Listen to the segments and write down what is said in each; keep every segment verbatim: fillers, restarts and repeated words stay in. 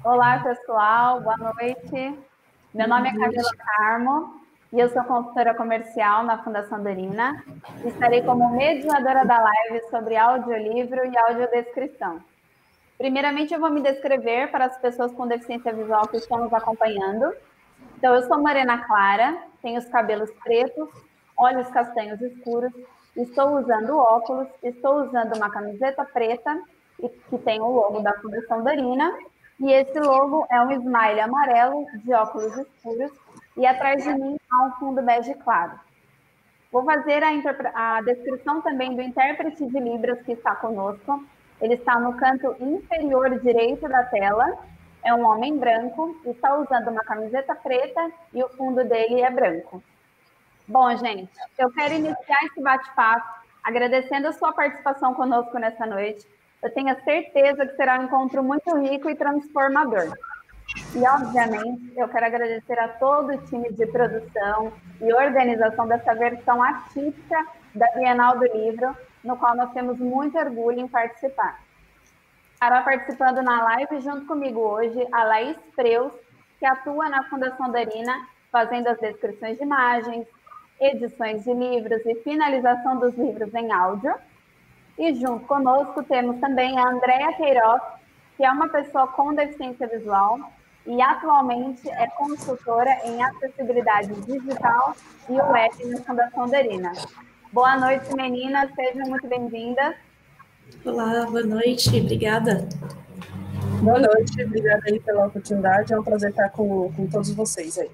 Olá, pessoal, boa noite. Meu nome é Camila Carmo e eu sou consultora comercial na Fundação Dorina. Estarei como mediadora da live sobre audiolivro e audiodescrição. Primeiramente, eu vou me descrever para as pessoas com deficiência visual que estão nos acompanhando. Então, eu sou morena clara, tenho os cabelos pretos, olhos castanhos escuros, estou usando óculos, estou usando uma camiseta preta que tem o logo da Fundação Dorina. E esse logo é um smile amarelo de óculos escuros e atrás de mim há um fundo bege claro. Vou fazer a, a descrição também do intérprete de Libras que está conosco. Ele está no canto inferior direito da tela, é um homem branco, está usando uma camiseta preta e o fundo dele é branco. Bom, gente, eu quero iniciar esse bate-papo agradecendo a sua participação conosco nessa noite. Eu tenho a certeza que será um encontro muito rico e transformador. E, obviamente, eu quero agradecer a todo o time de produção e organização dessa versão atípica da Bienal do Livro, no qual nós temos muito orgulho em participar. Estará participando na live junto comigo hoje a Laís Preus, que atua na Fundação Dorina, fazendo as descrições de imagens, edições de livros e finalização dos livros em áudio. E junto conosco temos também a Andréa Queiroz, que é uma pessoa com deficiência visual e atualmente é consultora em acessibilidade digital e web na Fundação Dorina. Boa noite, meninas, sejam muito bem-vindas. Olá, boa noite, obrigada. Boa noite, obrigada aí pela oportunidade, é um prazer estar com, com todos vocês aí.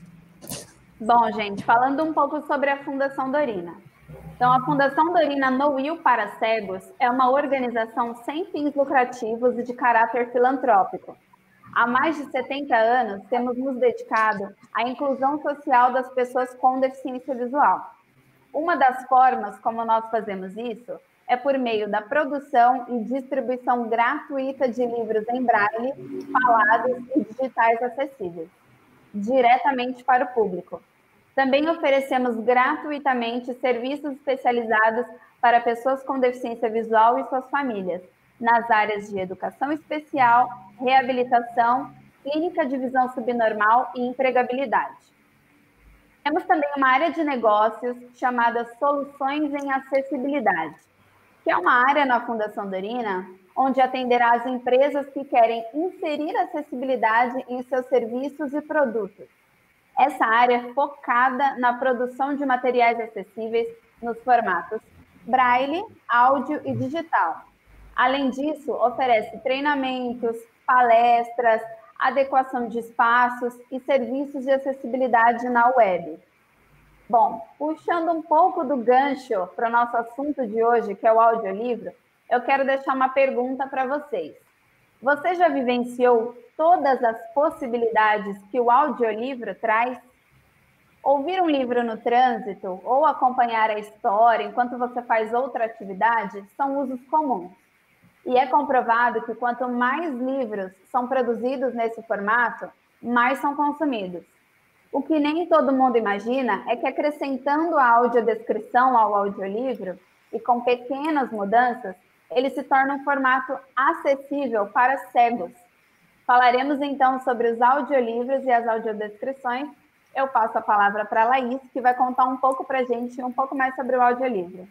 Bom, gente, falando um pouco sobre a Fundação Dorina. Então, a Fundação Dorina No Will para Cegos é uma organização sem fins lucrativos e de caráter filantrópico. Há mais de setenta anos, temos nos dedicado à inclusão social das pessoas com deficiência visual. Uma das formas como nós fazemos isso é por meio da produção e distribuição gratuita de livros em braille, falados e digitais acessíveis, diretamente para o público. Também oferecemos gratuitamente serviços especializados para pessoas com deficiência visual e suas famílias, nas áreas de educação especial, reabilitação, clínica de visão subnormal e empregabilidade. Temos também uma área de negócios chamada Soluções em Acessibilidade, que é uma área na Fundação Dorina onde atenderá as empresas que querem inserir acessibilidade em seus serviços e produtos. Essa área é focada na produção de materiais acessíveis nos formatos braille, áudio e digital. Além disso, oferece treinamentos, palestras, adequação de espaços e serviços de acessibilidade na web. Bom, puxando um pouco do gancho para o nosso assunto de hoje, que é o audiolivro, eu quero deixar uma pergunta para vocês. Você já vivenciou todas as possibilidades que o audiolivro traz? Ouvir um livro no trânsito ou acompanhar a história enquanto você faz outra atividade são usos comuns. E é comprovado que quanto mais livros são produzidos nesse formato, mais são consumidos. O que nem todo mundo imagina é que acrescentando a audiodescrição ao audiolivro e com pequenas mudanças, ele se torna um formato acessível para cegos. Falaremos então sobre os audiolivros e as audiodescrições. Eu passo a palavra para a Laís, que vai contar um pouco para a gente, um pouco mais sobre o audiolivro.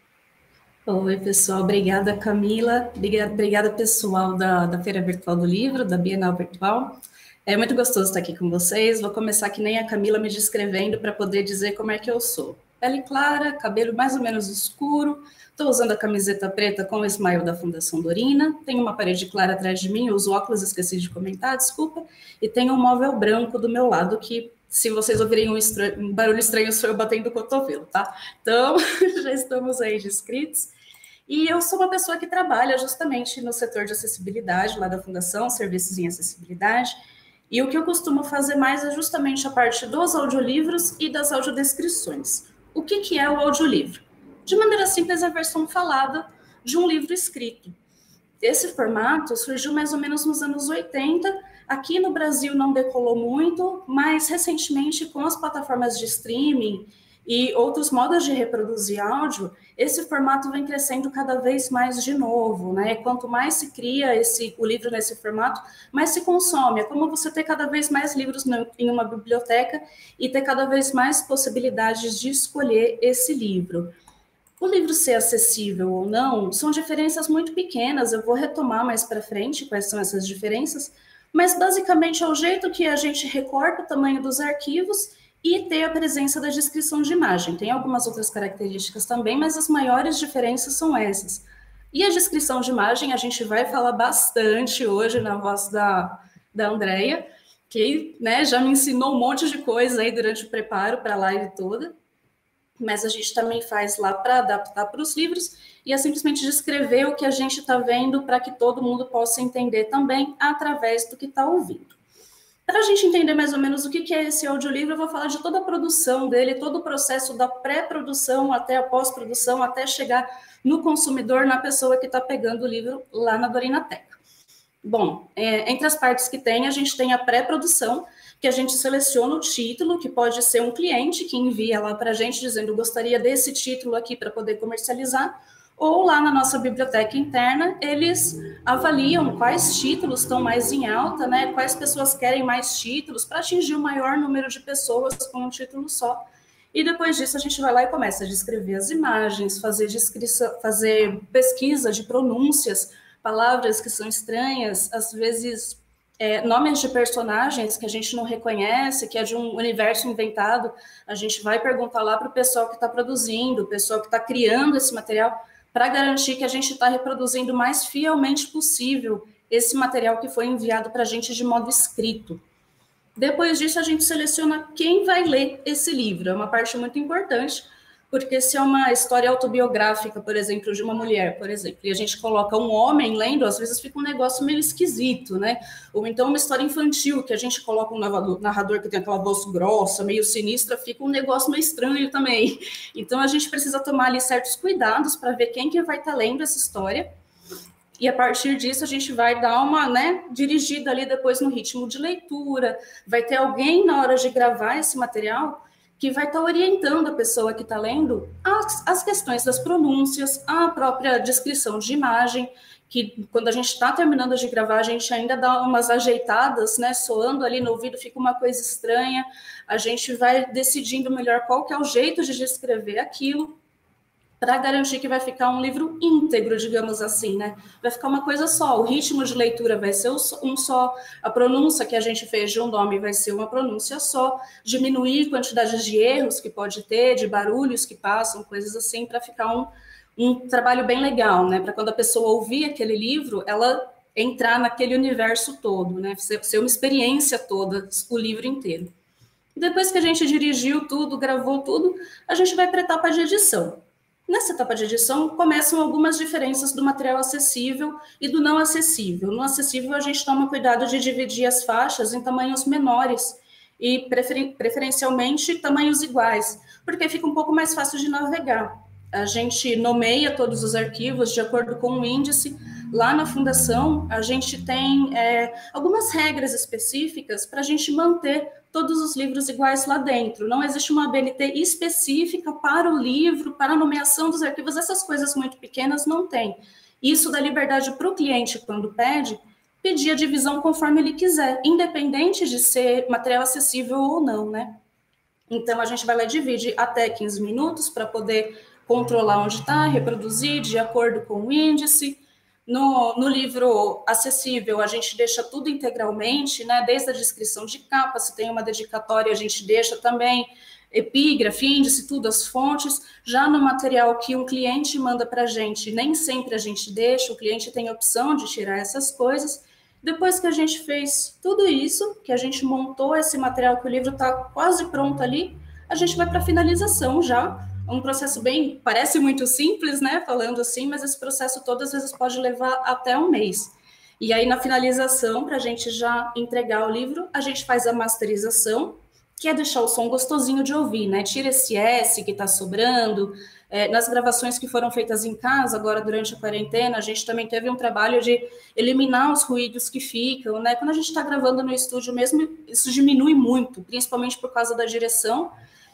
Oi, pessoal, obrigada, Camila, obrigada, obrigada pessoal da, da Feira Virtual do Livro, da Bienal Virtual. É muito gostoso estar aqui com vocês. Vou começar que nem a Camila me descrevendo para poder dizer como é que eu sou. Pele clara, cabelo mais ou menos escuro, estou usando a camiseta preta com o smile da Fundação Dorina, tenho uma parede clara atrás de mim, uso óculos, esqueci de comentar, desculpa, e tenho um móvel branco do meu lado que, se vocês ouvirem um, estranho, um barulho estranho, sou eu batendo o cotovelo, tá? Então, já estamos aí descritos. E eu sou uma pessoa que trabalha justamente no setor de acessibilidade, lá da Fundação, serviços em acessibilidade, e o que eu costumo fazer mais é justamente a parte dos audiolivros e das audiodescrições. O que, que é o audiolivro? De maneira simples, a versão falada de um livro escrito. Esse formato surgiu mais ou menos nos anos oitenta, aqui no Brasil não decolou muito, mas recentemente com as plataformas de streaming e outros modos de reproduzir áudio, esse formato vem crescendo cada vez mais de novo, né? Quanto mais se cria esse, o livro nesse formato, mais se consome. É como você ter cada vez mais livros no, em uma biblioteca e ter cada vez mais possibilidades de escolher esse livro. O livro ser acessível ou não são diferenças muito pequenas, eu vou retomar mais para frente quais são essas diferenças, mas basicamente é o jeito que a gente recorta o tamanho dos arquivos e ter a presença da descrição de imagem. Tem algumas outras características também, mas as maiores diferenças são essas. E a descrição de imagem a gente vai falar bastante hoje na voz da, da Andrea, que, né, já me ensinou um monte de coisa aí durante o preparo para a live toda, mas a gente também faz lá para adaptar para os livros e é simplesmente descrever o que a gente está vendo para que todo mundo possa entender também através do que está ouvindo. Para a gente entender mais ou menos o que é esse audiolivro, eu vou falar de toda a produção dele, todo o processo da pré-produção até a pós-produção, até chegar no consumidor, na pessoa que está pegando o livro lá na Dorinateca. Bom, é, entre as partes que tem, a gente tem a pré-produção, que a gente seleciona o título, que pode ser um cliente que envia lá para a gente dizendo gostaria desse título aqui para poder comercializar, ou lá na nossa biblioteca interna, eles avaliam quais títulos estão mais em alta, né? Quais pessoas querem mais títulos, para atingir o maior número de pessoas com um título só. E depois disso a gente vai lá e começa a descrever as imagens, fazer, descrição, fazer pesquisa de pronúncias, palavras que são estranhas, às vezes é, nomes de personagens que a gente não reconhece, que é de um universo inventado, a gente vai perguntar lá para o pessoal que está produzindo, o pessoal que está criando esse material, para garantir que a gente está reproduzindo o mais fielmente possível esse material que foi enviado para a gente de modo escrito. Depois disso, a gente seleciona quem vai ler esse livro. É uma parte muito importante, porque se é uma história autobiográfica, por exemplo, de uma mulher, por exemplo, e a gente coloca um homem lendo, às vezes fica um negócio meio esquisito, né? Ou então uma história infantil, que a gente coloca um narrador que tem aquela voz grossa, meio sinistra, fica um negócio meio estranho também. Então a gente precisa tomar ali certos cuidados para ver quem que vai estar lendo essa história, e a partir disso a gente vai dar uma, né, dirigida ali depois no ritmo de leitura, vai ter alguém na hora de gravar esse material que vai estar orientando a pessoa que está lendo as, as questões das pronúncias, a própria descrição de imagem, que quando a gente está terminando de gravar, a gente ainda dá umas ajeitadas, né, soando ali no ouvido, fica uma coisa estranha, a gente vai decidindo melhor qual que é o jeito de descrever aquilo, para garantir que vai ficar um livro íntegro, digamos assim, né? Vai ficar uma coisa só, o ritmo de leitura vai ser um só, a pronúncia que a gente fez de um nome vai ser uma pronúncia só, diminuir a quantidade de erros que pode ter, de barulhos que passam, coisas assim, para ficar um, um trabalho bem legal, né? Para quando a pessoa ouvir aquele livro, ela entrar naquele universo todo, né? Ser, ser uma experiência toda, o livro inteiro. E depois que a gente dirigiu tudo, gravou tudo, a gente vai para a etapa de edição. Nessa etapa de edição, começam algumas diferenças do material acessível e do não acessível. No acessível, a gente toma cuidado de dividir as faixas em tamanhos menores e, prefer- preferencialmente, tamanhos iguais, porque fica um pouco mais fácil de navegar. A gente nomeia todos os arquivos de acordo com o índice. Lá na Fundação, a gente tem é, algumas regras específicas para a gente manter todos os livros iguais lá dentro. Não existe uma A B N T específica para o livro, para a nomeação dos arquivos, essas coisas muito pequenas não tem. Isso dá liberdade para o cliente, quando pede, pedir a divisão conforme ele quiser, independente de ser material acessível ou não, né? Então, a gente vai lá e divide até quinze minutos para poder controlar onde está, reproduzir de acordo com o índice. No, no livro acessível, a gente deixa tudo integralmente, né? Desde a descrição de capa, se tem uma dedicatória, a gente deixa também epígrafe, índice, tudo, as fontes. Já no material que um cliente manda para a gente, nem sempre a gente deixa, o cliente tem a opção de tirar essas coisas. Depois que a gente fez tudo isso, que a gente montou esse material, que o livro está quase pronto ali, a gente vai para a finalização já. Um processo bem, parece muito simples, né, falando assim, mas esse processo todo às vezes pode levar até um mês. E aí na finalização, para a gente já entregar o livro, a gente faz a masterização, que é deixar o som gostosinho de ouvir, né, tira esse S que está sobrando. É, nas gravações que foram feitas em casa, agora durante a quarentena, a gente também teve um trabalho de eliminar os ruídos que ficam, né, quando a gente está gravando no estúdio mesmo, isso diminui muito, principalmente por causa da direção.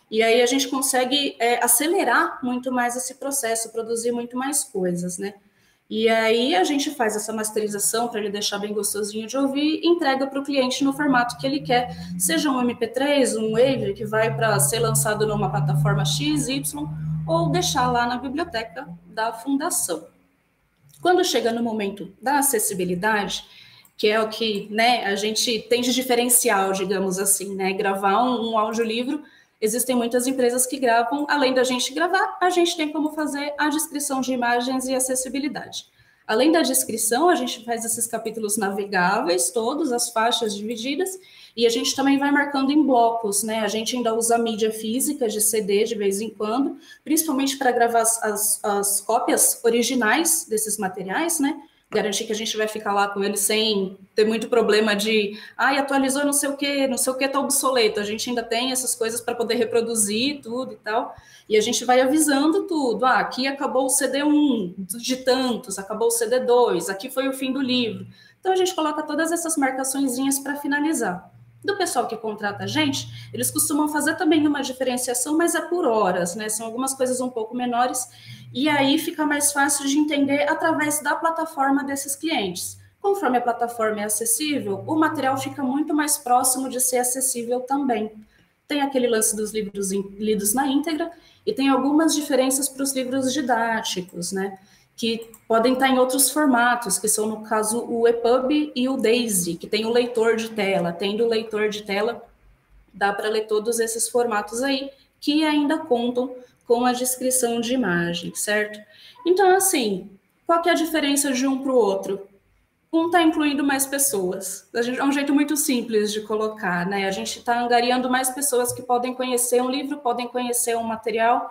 E aí a gente consegue é, acelerar muito mais esse processo, produzir muito mais coisas, né? E aí a gente faz essa masterização para ele deixar bem gostosinho de ouvir e entrega para o cliente no formato que ele quer, seja um M P três, um Wave, que vai para ser lançado numa plataforma X, Y, ou deixar lá na biblioteca da fundação. Quando chega no momento da acessibilidade, que é o que, né, a gente tem de diferencial, digamos assim, né, gravar um, um audiolivro, existem muitas empresas que gravam, além da gente gravar, a gente tem como fazer a descrição de imagens e acessibilidade. Além da descrição, a gente faz esses capítulos navegáveis, todos, as faixas divididas, e a gente também vai marcando em blocos, né? A gente ainda usa mídia física de C D de vez em quando, principalmente para gravar as, as, as cópias originais desses materiais, né? Garantir que a gente vai ficar lá com ele sem ter muito problema de, ai, atualizou não sei o que, não sei o que tá obsoleto. A gente ainda tem essas coisas para poder reproduzir tudo e tal. E a gente vai avisando tudo. Ah, aqui acabou o C D um de tantos, acabou o C D dois, aqui foi o fim do livro. Então a gente coloca todas essas marcaçõezinhas para finalizar. Do pessoal que contrata a gente, eles costumam fazer também uma diferenciação, mas é por horas, né? São algumas coisas um pouco menores, e aí fica mais fácil de entender através da plataforma desses clientes. Conforme a plataforma é acessível, o material fica muito mais próximo de ser acessível também. Tem aquele lance dos livros lidos na íntegra, e tem algumas diferenças para os livros didáticos, né? Que podem estar em outros formatos, que são, no caso, o EPUB e o DAISY, que tem o leitor de tela. Tendo o leitor de tela, dá para ler todos esses formatos aí, que ainda contam com a descrição de imagem, certo? Então, assim, qual que é a diferença de um para o outro? Um está incluindo mais pessoas. É um jeito muito simples de colocar, né? A gente está angariando mais pessoas que podem conhecer um livro, podem conhecer um material.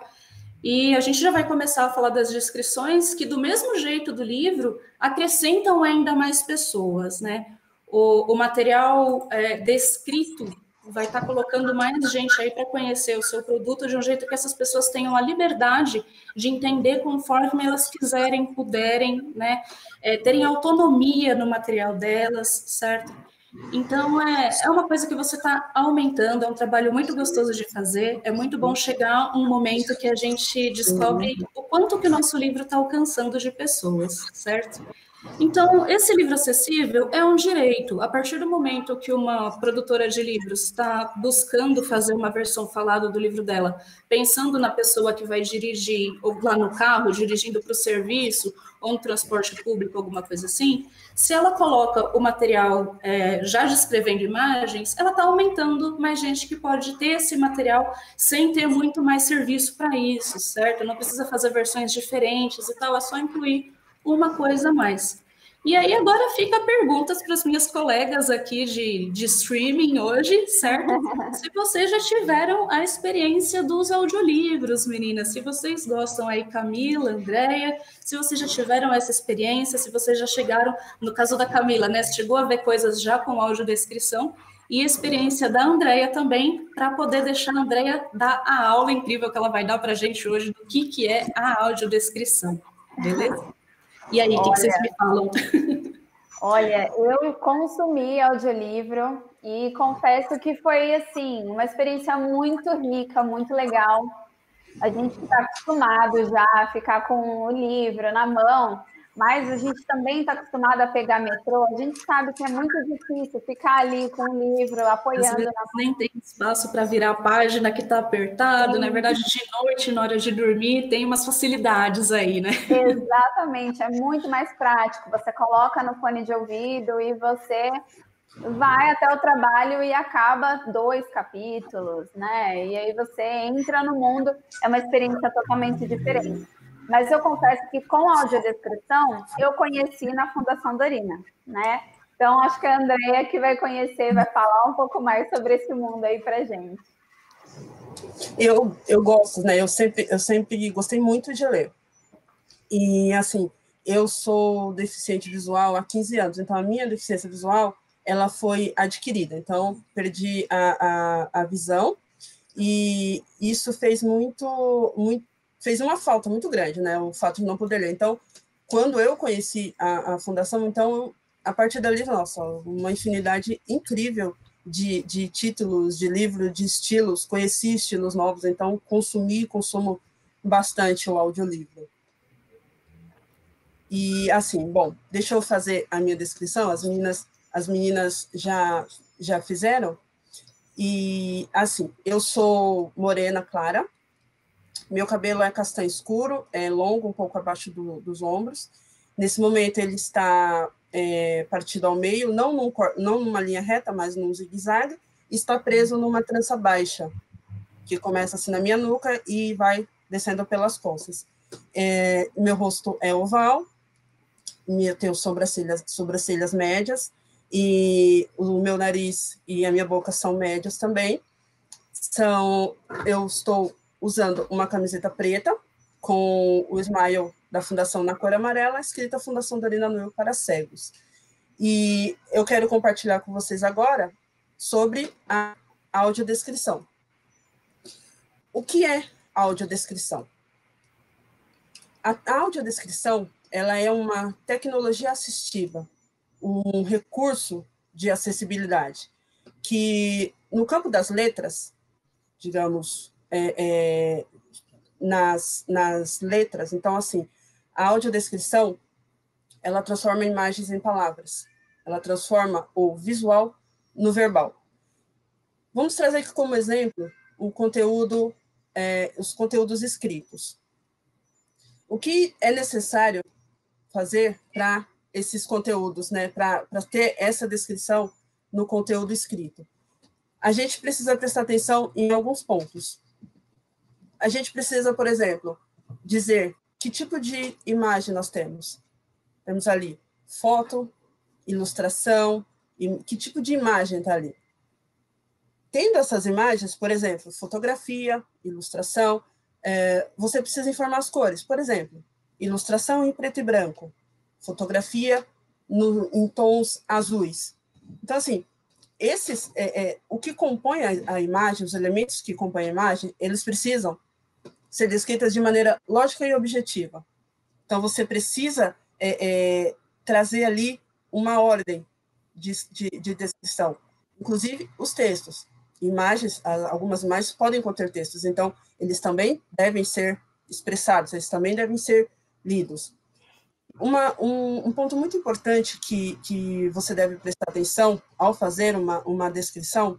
E a gente já vai começar a falar das descrições, que do mesmo jeito do livro, acrescentam ainda mais pessoas, né? O, o material é, descrito vai estar colocando mais gente aí para conhecer o seu produto de um jeito que essas pessoas tenham a liberdade de entender conforme elas quiserem, puderem, né? É, terem autonomia no material delas, certo? Então, é, é uma coisa que você está aumentando, é um trabalho muito gostoso de fazer, é muito bom chegar um momento que a gente descobre o quanto que o nosso livro está alcançando de pessoas, certo? Então, esse livro acessível é um direito. A partir do momento que uma produtora de livros está buscando fazer uma versão falada do livro dela, pensando na pessoa que vai dirigir, ou lá no carro, dirigindo para o serviço, ou no transporte público, alguma coisa assim, se ela coloca o material é, já descrevendo imagens, ela está aumentando mais gente que pode ter esse material sem ter muito mais serviço para isso, certo? Não precisa fazer versões diferentes e tal, é só incluir uma coisa a mais. E aí agora fica perguntas para as minhas colegas aqui de, de streaming hoje, certo? Se vocês já tiveram a experiência dos audiolivros, meninas, se vocês gostam aí, Camila, Andréia, se vocês já tiveram essa experiência, se vocês já chegaram, no caso da Camila, né, chegou a ver coisas já com audiodescrição, e a experiência da Andréia também, para poder deixar a Andréia dar a aula incrível que ela vai dar para a gente hoje do que, que é a audiodescrição, beleza? E aí, o que, que vocês me falam? Olha, eu consumi audiolivro e confesso que foi, assim, uma experiência muito rica, muito legal. A gente está acostumado já a ficar com o livro na mão, mas a gente também está acostumado a pegar metrô. A gente sabe que é muito difícil ficar ali com o livro, apoiando. Às vezes na... nem tem espaço para virar a página que está apertado. Sim. Na verdade, de noite, na hora de dormir, tem umas facilidades aí, né? Exatamente, é muito mais prático. Você coloca no fone de ouvido e você vai até o trabalho e acaba dois capítulos, né? E aí você entra no mundo, é uma experiência totalmente diferente. Mas eu confesso que com a audiodescrição, eu conheci na Fundação Dorina, né? Então, acho que a Andréia que vai conhecer, vai falar um pouco mais sobre esse mundo aí pra gente. Eu, eu gosto, né? Eu sempre, eu sempre gostei muito de ler. E, assim, eu sou deficiente visual há quinze anos, então a minha deficiência visual, ela foi adquirida. Então, perdi a, a, a visão e isso fez muito, muito fez uma falta muito grande, né, o fato de não poder ler. Então, quando eu conheci a, a fundação, então, a partir dali, nossa, uma infinidade incrível de, de títulos, de livro, de estilos, conheci estilos novos, então consumi, consumo bastante o audiolivro. E, assim, bom, deixa eu fazer a minha descrição, as meninas, as meninas já, já fizeram. E, assim, eu sou morena clara, meu cabelo é castanho escuro, é longo, um pouco abaixo do, dos ombros. Nesse momento ele está é, partido ao meio, não, num, não numa linha reta, mas num zigue-zague, está preso numa trança baixa, que começa assim na minha nuca e vai descendo pelas costas. É, meu rosto é oval, eu tenho sobrancelhas, sobrancelhas médias, e o meu nariz e a minha boca são médios também. São, eu estou usando uma camiseta preta com o smile da Fundação Na Cor Amarela, escrita Fundação Dorina Nuil para Cegos. E eu quero compartilhar com vocês agora sobre a audiodescrição. O que é audiodescrição? A audiodescrição, ela é uma tecnologia assistiva, um recurso de acessibilidade, que no campo das letras, digamos, é, é, nas, nas letras, então, assim, a audiodescrição, ela transforma imagens em palavras, ela transforma o visual no verbal. Vamos trazer aqui como exemplo o conteúdo, é, os conteúdos escritos. O que é necessário fazer para esses conteúdos, né, para ter essa descrição no conteúdo escrito? A gente precisa prestar atenção em alguns pontos. A gente precisa, por exemplo, dizer que tipo de imagem nós temos. Temos ali foto, ilustração, e que tipo de imagem está ali. Tendo essas imagens, por exemplo, fotografia, ilustração, é, você precisa informar as cores. Por exemplo, ilustração em preto e branco, fotografia no, em tons azuis. Então, assim, esses, é, é, o que compõe a, a imagem, os elementos que compõem a imagem, eles precisam ser descritas de maneira lógica e objetiva. Então, você precisa é, é, trazer ali uma ordem de, de, de descrição. Inclusive, os textos. Imagens, algumas imagens podem conter textos, então, eles também devem ser expressados, eles também devem ser lidos. Uma, um, um ponto muito importante que, que você deve prestar atenção ao fazer uma, uma descrição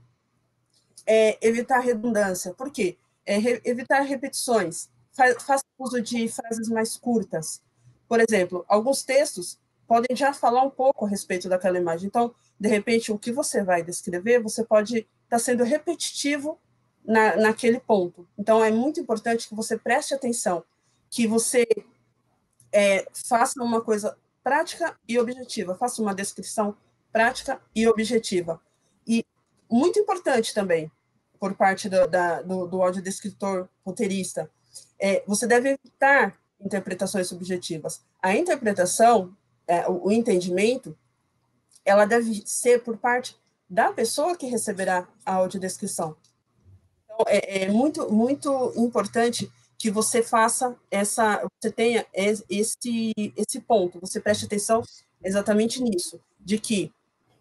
é evitar redundância. Por quê? É re, evitar repetições. Fa, faça uso de frases mais curtas. Por exemplo, alguns textos podem já falar um pouco a respeito daquela imagem. Então, de repente, o que você vai descrever, você pode estar tá sendo repetitivo na, naquele ponto. Então, é muito importante que você preste atenção, que você é, faça uma coisa prática e objetiva, faça uma descrição prática e objetiva. E muito importante também, por parte do, da, do, do audiodescritor roteirista, é, você deve evitar interpretações subjetivas. A interpretação, é, o, o entendimento, ela deve ser por parte da pessoa que receberá a audiodescrição. Então, é, é muito, muito importante que você faça essa, você tenha esse, esse ponto, você preste atenção exatamente nisso, de que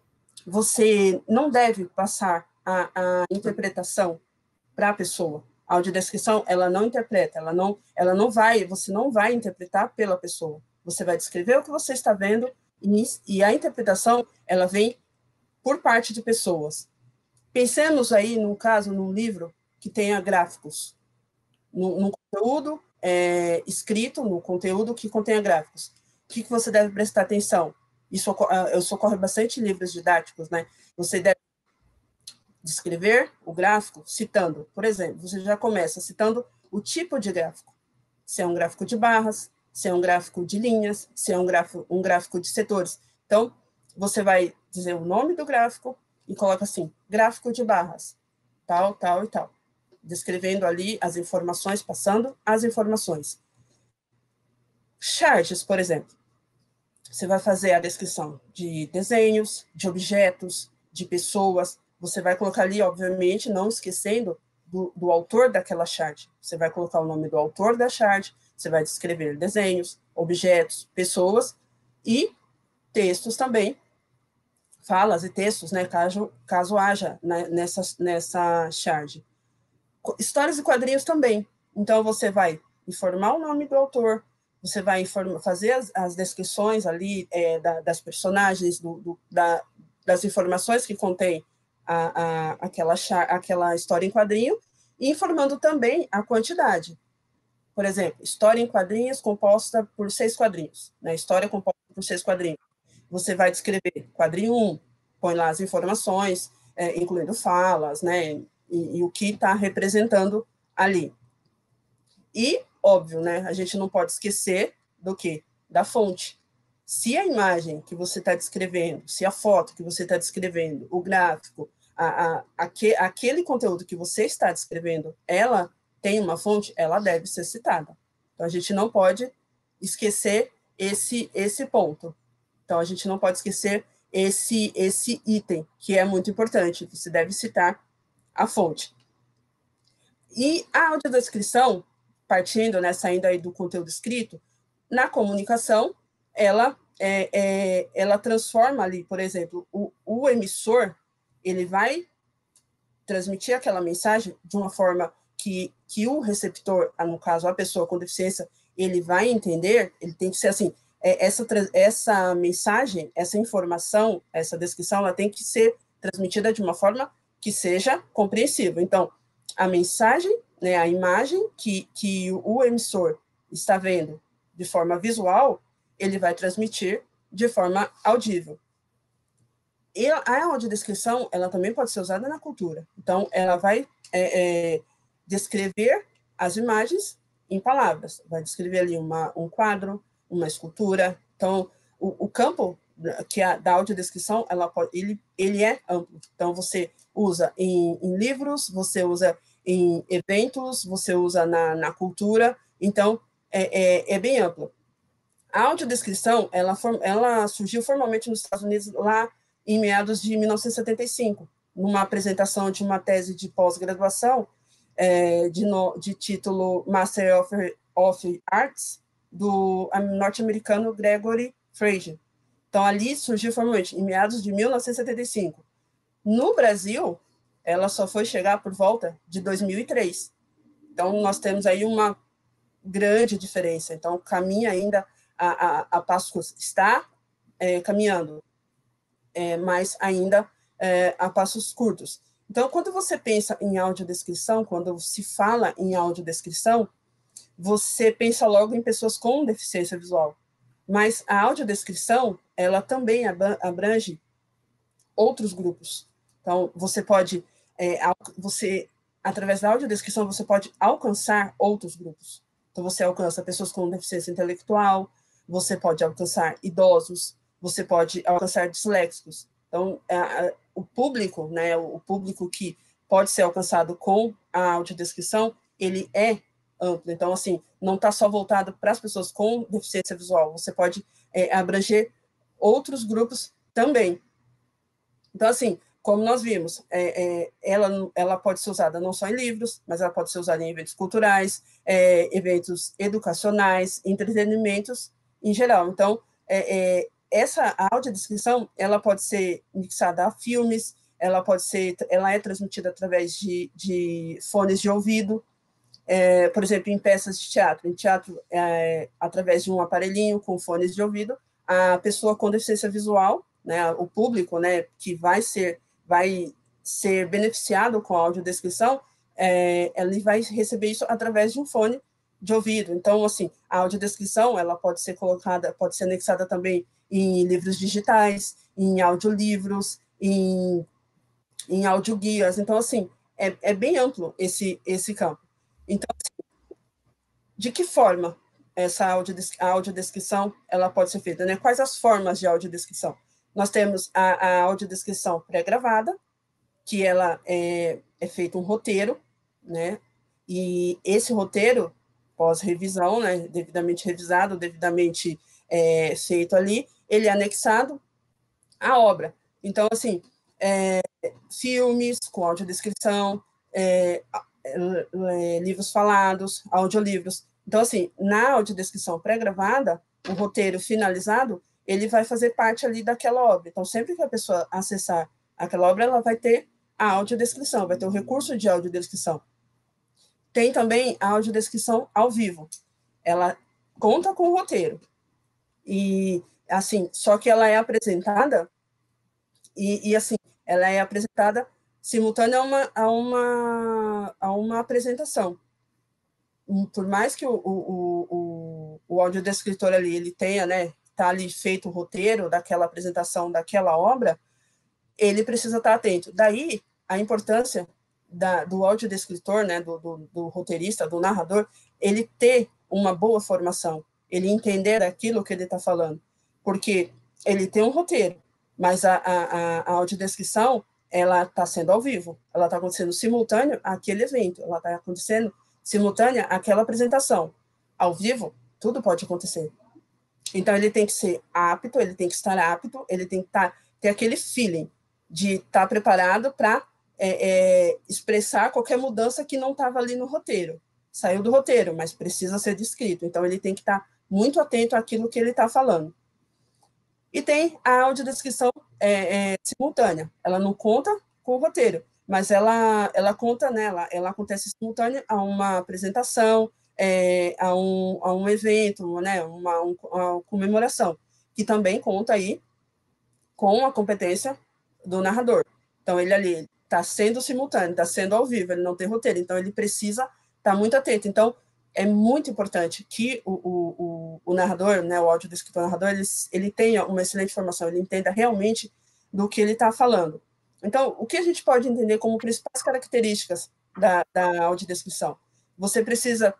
você não deve passar a, a interpretação para a pessoa. A audiodescrição, ela não interpreta, ela não, ela não vai, você não vai interpretar pela pessoa. Você vai descrever o que você está vendo e, e a interpretação, ela vem por parte de pessoas. Pensemos aí, num caso, num livro que tenha gráficos, num, num conteúdo é, escrito, no conteúdo que contenha gráficos. O que, que você deve prestar atenção? Isso, eu socorro bastante em livros didáticos, né? Você deve descrever o gráfico citando, por exemplo, você já começa citando o tipo de gráfico. Se é um gráfico de barras, se é um gráfico de linhas, se é um gráfico, um gráfico de setores. Então, você vai dizer o nome do gráfico e coloca assim, gráfico de barras, tal, tal e tal. Descrevendo ali as informações, passando as informações. Charts, por exemplo. Você vai fazer a descrição de desenhos, de objetos, de pessoas. Você vai colocar ali, obviamente, não esquecendo do, do autor daquela chart. Você vai colocar o nome do autor da chart, você vai descrever desenhos, objetos, pessoas e textos também falas e textos, né, caso, caso haja né, nessa, nessa charge. Histórias e quadrinhos também. Então, você vai informar o nome do autor, você vai informa, fazer as, as descrições ali é, da, das personagens, do, do, da, das informações que contém a, a, aquela, aquela história em quadrinho, e informando também a quantidade. Por exemplo, história em quadrinhos composta por seis quadrinhos. Né? História composta por seis quadrinhos. Você vai descrever quadrinho um, põe lá as informações, é, incluindo falas, né? E, e o que está representando ali. E, óbvio, né? A gente não pode esquecer do quê? Da fonte. Se a imagem que você está descrevendo, se a foto que você está descrevendo, o gráfico, a, a, aque, aquele conteúdo que você está descrevendo, ela tem uma fonte, ela deve ser citada. Então, a gente não pode esquecer esse, esse ponto. Então, a gente não pode esquecer esse, esse item, que é muito importante, você deve citar a fonte. E a audiodescrição, partindo, né, saindo aí do conteúdo escrito, na comunicação, ela, é, é, ela transforma ali, por exemplo, o, o emissor, ele vai transmitir aquela mensagem de uma forma que, que o receptor, no caso, a pessoa com deficiência, ele vai entender, ele tem que ser assim, é, essa, essa mensagem, essa informação, essa descrição, ela tem que ser transmitida de uma forma que seja compreensível. Então, a mensagem, né, a imagem que, que o emissor está vendo de forma visual, ele vai transmitir de forma audível. E a audiodescrição, ela também pode ser usada na cultura. Então, ela vai é, é, descrever as imagens em palavras. Vai descrever ali uma, um quadro, uma escultura. Então, o, o campo que é da audiodescrição, ela pode, ele, ele é amplo. Então, você usa em, em livros, você usa em eventos, você usa na, na cultura. Então, é, é, é bem amplo. A audiodescrição, ela, ela surgiu formalmente nos Estados Unidos lá em meados de mil novecentos e setenta e cinco, numa apresentação de uma tese de pós-graduação é, de, de título Master of, of Arts, do norte-americano Gregory Fraser. Então, ali surgiu formalmente, em meados de mil novecentos e setenta e cinco. No Brasil, ela só foi chegar por volta de dois mil e três. Então, nós temos aí uma grande diferença. Então, caminha ainda a, a, a passos, está é, caminhando, é, mas ainda é, a passos curtos. Então, quando você pensa em audiodescrição, quando se fala em audiodescrição, você pensa logo em pessoas com deficiência visual. Mas a audiodescrição, ela também abrange outros grupos. Então, você pode, é, você, através da audiodescrição, você pode alcançar outros grupos. Então, você alcança pessoas com deficiência intelectual, você pode alcançar idosos, você pode alcançar disléxicos. Então, a, a, o público, né, o público que pode ser alcançado com a audiodescrição, ele é amplo. Então, assim, não está só voltado para as pessoas com deficiência visual, você pode é, abranger outros grupos também. Então, assim, como nós vimos, é, é, ela, ela pode ser usada não só em livros, mas ela pode ser usada em eventos culturais, é, eventos educacionais, entretenimentos em geral. Então, é, é, essa audiodescrição, ela pode ser mixada a filmes, ela pode ser, ela é transmitida através de, de fones de ouvido, é, por exemplo, em peças de teatro. Em teatro, é, através de um aparelhinho com fones de ouvido, a pessoa com deficiência visual, né, o público, né, que vai ser, vai ser beneficiado com a audiodescrição, é, ele vai receber isso através de um fone de ouvido. Então, assim, a audiodescrição, ela pode ser colocada, pode ser anexada também em livros digitais, em audiolivros, em, em audioguias. Então, assim, é, é bem amplo esse, esse campo. Então, assim, de que forma essa audiodescrição ela pode ser feita, né? Quais as formas de audiodescrição? Nós temos a, a audiodescrição pré-gravada, que ela é, é feito um roteiro, né? E esse roteiro, pós-revisão, né, devidamente revisado, devidamente é, feito ali, ele é anexado à obra. Então, assim, é, filmes com audiodescrição, é, é, livros falados, audiolivros. Então, assim, na audiodescrição pré-gravada, o roteiro finalizado, ele vai fazer parte ali daquela obra. Então, sempre que a pessoa acessar aquela obra, ela vai ter a audiodescrição, vai ter o recurso de audiodescrição. Tem também a audiodescrição ao vivo. Ela conta com o roteiro. E, assim, só que ela é apresentada, e, e assim, ela é apresentada simultânea a uma, a uma, a uma apresentação. Por mais que o, o, o, o audiodescritor ali, ele tenha, né, tá ali feito o roteiro daquela apresentação, daquela obra, ele precisa estar atento. Daí, a importância da, do audiodescritor, né, do, do, do roteirista, do narrador, ele ter uma boa formação, ele entender aquilo que ele está falando, porque ele tem um roteiro, mas a, a, a audiodescrição, ela está sendo ao vivo, ela está acontecendo simultâneo àquele evento, ela está acontecendo simultânea àquela apresentação. Ao vivo, tudo pode acontecer. Então, ele tem que ser apto, ele tem que estar apto, ele tem que estar, ter aquele feeling de estar preparado para é, é, expressar qualquer mudança que não estava ali no roteiro. Saiu do roteiro, mas precisa ser descrito. Então, ele tem que estar muito atento àquilo que ele está falando. E tem a audiodescrição é, é, simultânea. Ela não conta com o roteiro, mas ela, ela conta, né, ela, ela acontece simultânea a uma apresentação, é, a, um, a um evento, né, uma, um, uma comemoração, que também conta aí com a competência do narrador. Então, ele ali está sendo simultâneo, está sendo ao vivo, ele não tem roteiro, então ele precisa estar muito atento. Então, é muito importante que o, o, o, o narrador, né, o audiodescritor narrador, ele, ele tenha uma excelente formação, ele entenda realmente do que ele está falando. Então, o que a gente pode entender como principais características da, da audiodescrição? Você precisa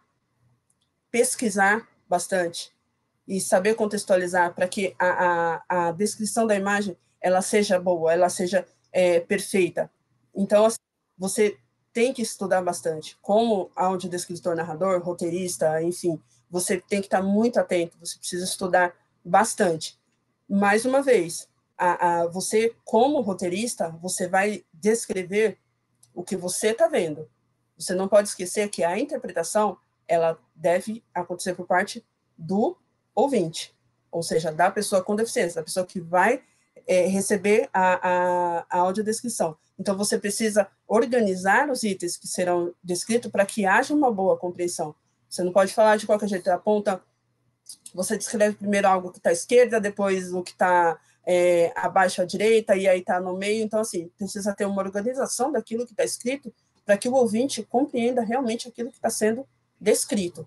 pesquisar bastante e saber contextualizar para que a, a, a descrição da imagem ela seja boa, ela seja é, perfeita. Então, assim, você tem que estudar bastante. Como audiodescritor, narrador, roteirista, enfim, você tem que estar muito atento, você precisa estudar bastante. Mais uma vez, a, a, você, como roteirista, você vai descrever o que você está vendo. Você não pode esquecer que a interpretação ela deve acontecer por parte do ouvinte, ou seja, da pessoa com deficiência, da pessoa que vai é, receber a, a, a audiodescrição. Então, você precisa organizar os itens que serão descritos para que haja uma boa compreensão. Você não pode falar de qualquer jeito, aponta, você descreve primeiro algo que está à esquerda, depois o que está é, abaixo à direita, e aí está no meio. Então, assim, precisa ter uma organização daquilo que está escrito para que o ouvinte compreenda realmente aquilo que está sendo descrito.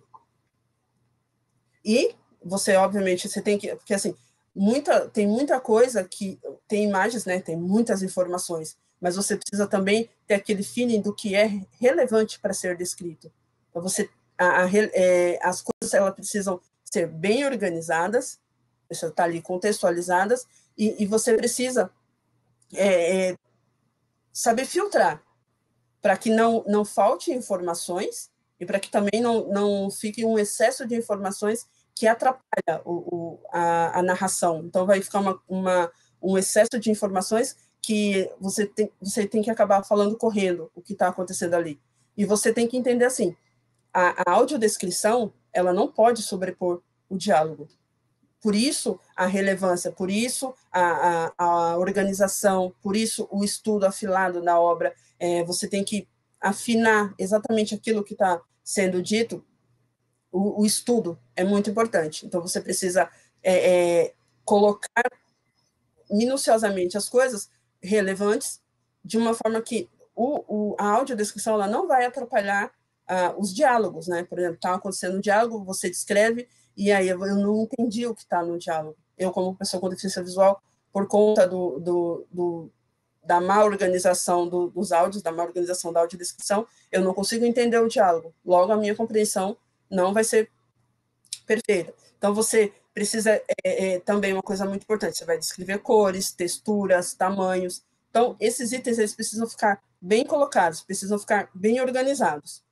E você, obviamente, você tem que... Porque, assim, muita, tem muita coisa que... Tem imagens, né? Tem muitas informações, mas você precisa também ter aquele feeling do que é relevante para ser descrito. Então, você... A, a, é, as coisas, elas precisam ser bem organizadas, precisa estar ali contextualizadas, e, e você precisa é, é, saber filtrar, para que não, não falte informações, e para que também não, não fique um excesso de informações que atrapalha o, o, a, a narração. Então, vai ficar uma, uma, um excesso de informações que você tem, você tem que acabar falando correndo o que está acontecendo ali. E você tem que entender assim, a, a audiodescrição, ela não pode sobrepor o diálogo. Por isso, a relevância, por isso, a, a, a organização, por isso, o estudo afilado na obra. É, você tem que afinar exatamente aquilo que está sendo dito. O, o estudo é muito importante. Então, você precisa é, é, colocar minuciosamente as coisas relevantes de uma forma que o, o, a audiodescrição ela não vai atrapalhar uh, os diálogos, né? Por exemplo, está acontecendo um diálogo, você descreve, e aí eu não entendi o que está no diálogo. Eu, como pessoa com deficiência visual, por conta do, do, do, da má organização do, dos áudios, da má organização da audiodescrição, eu não consigo entender o diálogo. Logo, a minha compreensão não vai ser perfeita. Então, você precisa, é, é, também uma coisa muito importante, você vai descrever cores, texturas, tamanhos. Então, esses itens, eles precisam ficar bem colocados, precisam ficar bem organizados.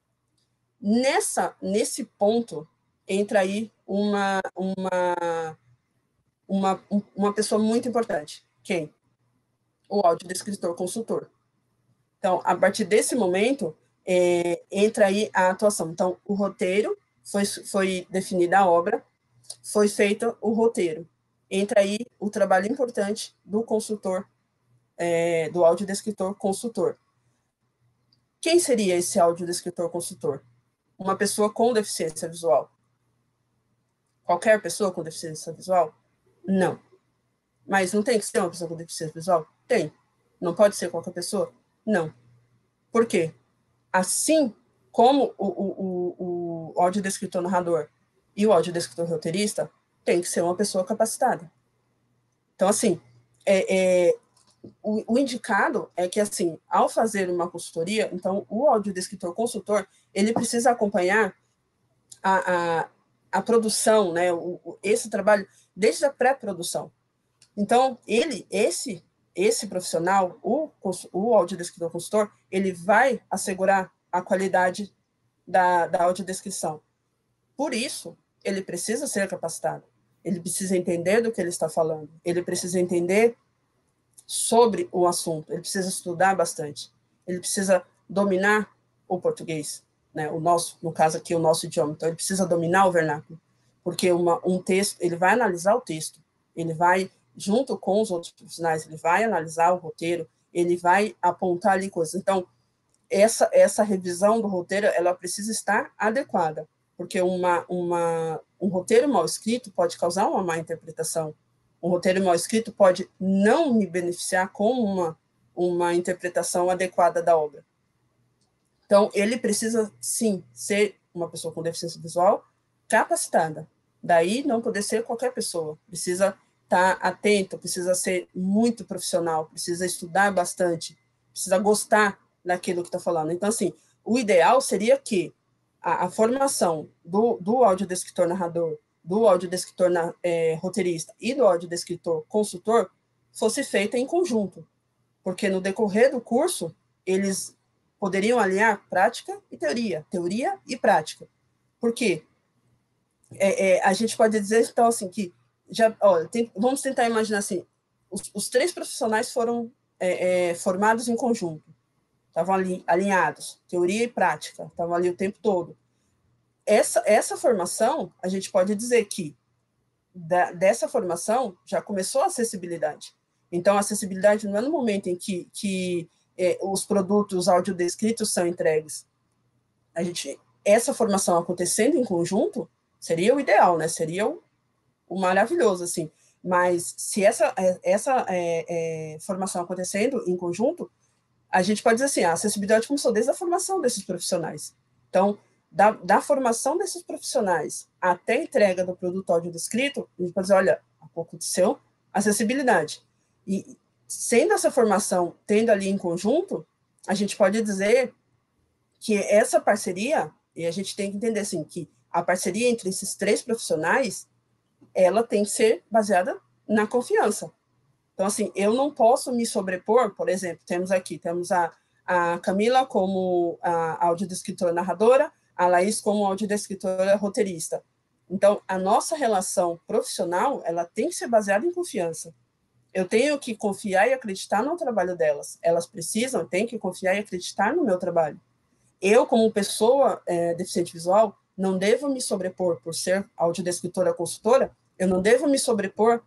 Nessa, nesse ponto, entra aí uma, uma, uma, uma pessoa muito importante. Quem? O audiodescritor consultor. Então, a partir desse momento, é, entra aí a atuação. Então, o roteiro, foi, foi definida a obra, foi feito o roteiro. entra aí o trabalho importante do consultor, é, do audiodescritor consultor. Quem seria esse audiodescritor consultor? Uma pessoa com deficiência visual. Qualquer pessoa com deficiência visual? Não. Mas não tem que ser uma pessoa com deficiência visual? Tem. Não pode ser qualquer pessoa? Não. Por quê? Assim como o, o, o, o audiodescritor narrador e o audiodescritor roteirista, tem que ser uma pessoa capacitada. Então, assim, é, é, o, o indicado é que, assim, ao fazer uma consultoria, então, o audiodescritor consultor, ele precisa acompanhar a, a, a produção, né, o, o, esse trabalho, desde a pré-produção. Então, ele, esse, esse profissional, o, o audiodescritor consultor, ele vai assegurar a qualidade da, da audiodescrição. Por isso, ele precisa ser capacitado. Ele precisa entender do que ele está falando. Ele precisa entender sobre o assunto. Ele precisa estudar bastante. Ele precisa dominar o português, né? O nosso, no caso aqui, o nosso idioma. Então, ele precisa dominar o vernáculo. Porque uma, um texto, ele vai analisar o texto. Ele vai, junto com os outros profissionais, ele vai analisar o roteiro, ele vai apontar ali coisas. Então, essa, essa revisão do roteiro, ela precisa estar adequada. Porque uma, uma, um roteiro mal escrito pode causar uma má interpretação. Um roteiro mal escrito pode não me beneficiar com uma, uma interpretação adequada da obra. Então, ele precisa, sim, ser uma pessoa com deficiência visual capacitada. Daí, não poder ser qualquer pessoa. Precisa estar atento, precisa ser muito profissional, precisa estudar bastante, precisa gostar daquilo que está falando. Então, assim, o ideal seria que A, a formação do, do audiodescritor narrador, do audiodescritor na, é, roteirista e do audiodescritor consultor fosse feita em conjunto, porque no decorrer do curso, eles poderiam alinhar prática e teoria, teoria e prática. Por quê? É, é, a gente pode dizer, então, assim, que, já, olha, tem, vamos tentar imaginar assim, os, os três profissionais foram é, é, formados em conjunto, estavam ali alinhados, teoria e prática, estavam ali o tempo todo. Essa, essa formação, a gente pode dizer que da, dessa formação já começou a acessibilidade. Então, a acessibilidade não é no momento em que, que é, os produtos audiodescritos são entregues. A gente, essa formação acontecendo em conjunto seria o ideal, né? Seria o, o maravilhoso, assim. Mas se essa, essa é, é, formação acontecendo em conjunto, a gente pode dizer assim, a acessibilidade começou desde a formação desses profissionais. Então, da, da formação desses profissionais até a entrega do produto audiodescrito, a gente pode dizer, olha, aconteceu acessibilidade. E sendo essa formação, tendo ali em conjunto, a gente pode dizer que essa parceria, e a gente tem que entender assim, que a parceria entre esses três profissionais, ela tem que ser baseada na confiança. Então, assim, eu não posso me sobrepor, por exemplo, temos aqui, temos a, a Camila como a audiodescritora narradora, a Laís como audiodescritora roteirista. Então, a nossa relação profissional, ela tem que ser baseada em confiança. Eu tenho que confiar e acreditar no trabalho delas. Elas precisam, têm que confiar e acreditar no meu trabalho. Eu, como pessoa é, deficiente visual, não devo me sobrepor por ser audiodescritora consultora, eu não devo me sobrepor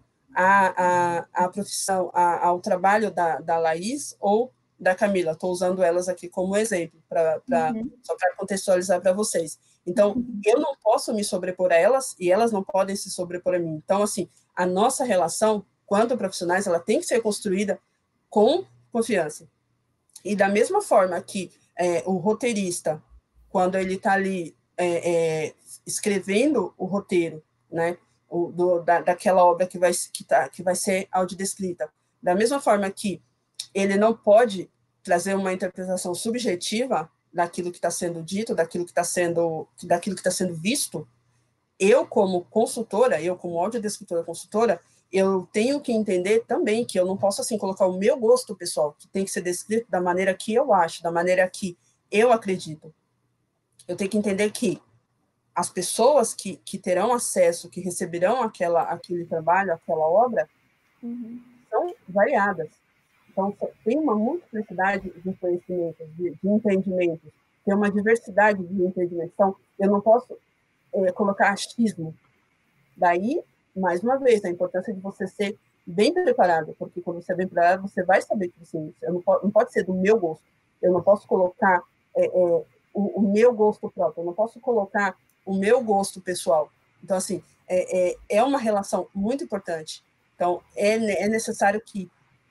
à, à, à profissão, à, ao trabalho da, da Laís ou da Camila. Estou usando elas aqui como exemplo, pra, pra, uhum. só para contextualizar para vocês. Então, uhum. eu não posso me sobrepor a elas e elas não podem se sobrepor a mim. Então, assim, a nossa relação, quanto profissionais, ela tem que ser construída com confiança. E da mesma forma que é, o roteirista, quando ele está ali é, é, escrevendo o roteiro, né, o, do, da, daquela obra que vai, que, tá, que vai ser audiodescrita, da mesma forma que ele não pode trazer uma interpretação subjetiva daquilo que está sendo dito, daquilo que está sendo, daquilo que está sendo visto, eu, como consultora, eu, como audiodescritora consultora, eu tenho que entender também que eu não posso, assim, colocar o meu gosto pessoal, que tem que ser descrito da maneira que eu acho, da maneira que eu acredito. Eu tenho que entender que as pessoas que, que terão acesso, que receberão aquela, aquele trabalho, aquela obra, uhum. são variadas. Então, tem uma multiplicidade de conhecimentos, de, de entendimentos, tem uma diversidade de entendimentos. Então, eu não posso é, colocar achismo. Daí, mais uma vez, a importância de você ser bem preparado, porque quando você é bem preparado, você vai saber que você, eu não, pode, não pode ser do meu gosto, eu não posso colocar é, é, o, o meu gosto próprio, eu não posso colocar o meu gosto pessoal. Então, assim, é, é, é uma relação muito importante. Então, é, é necessário que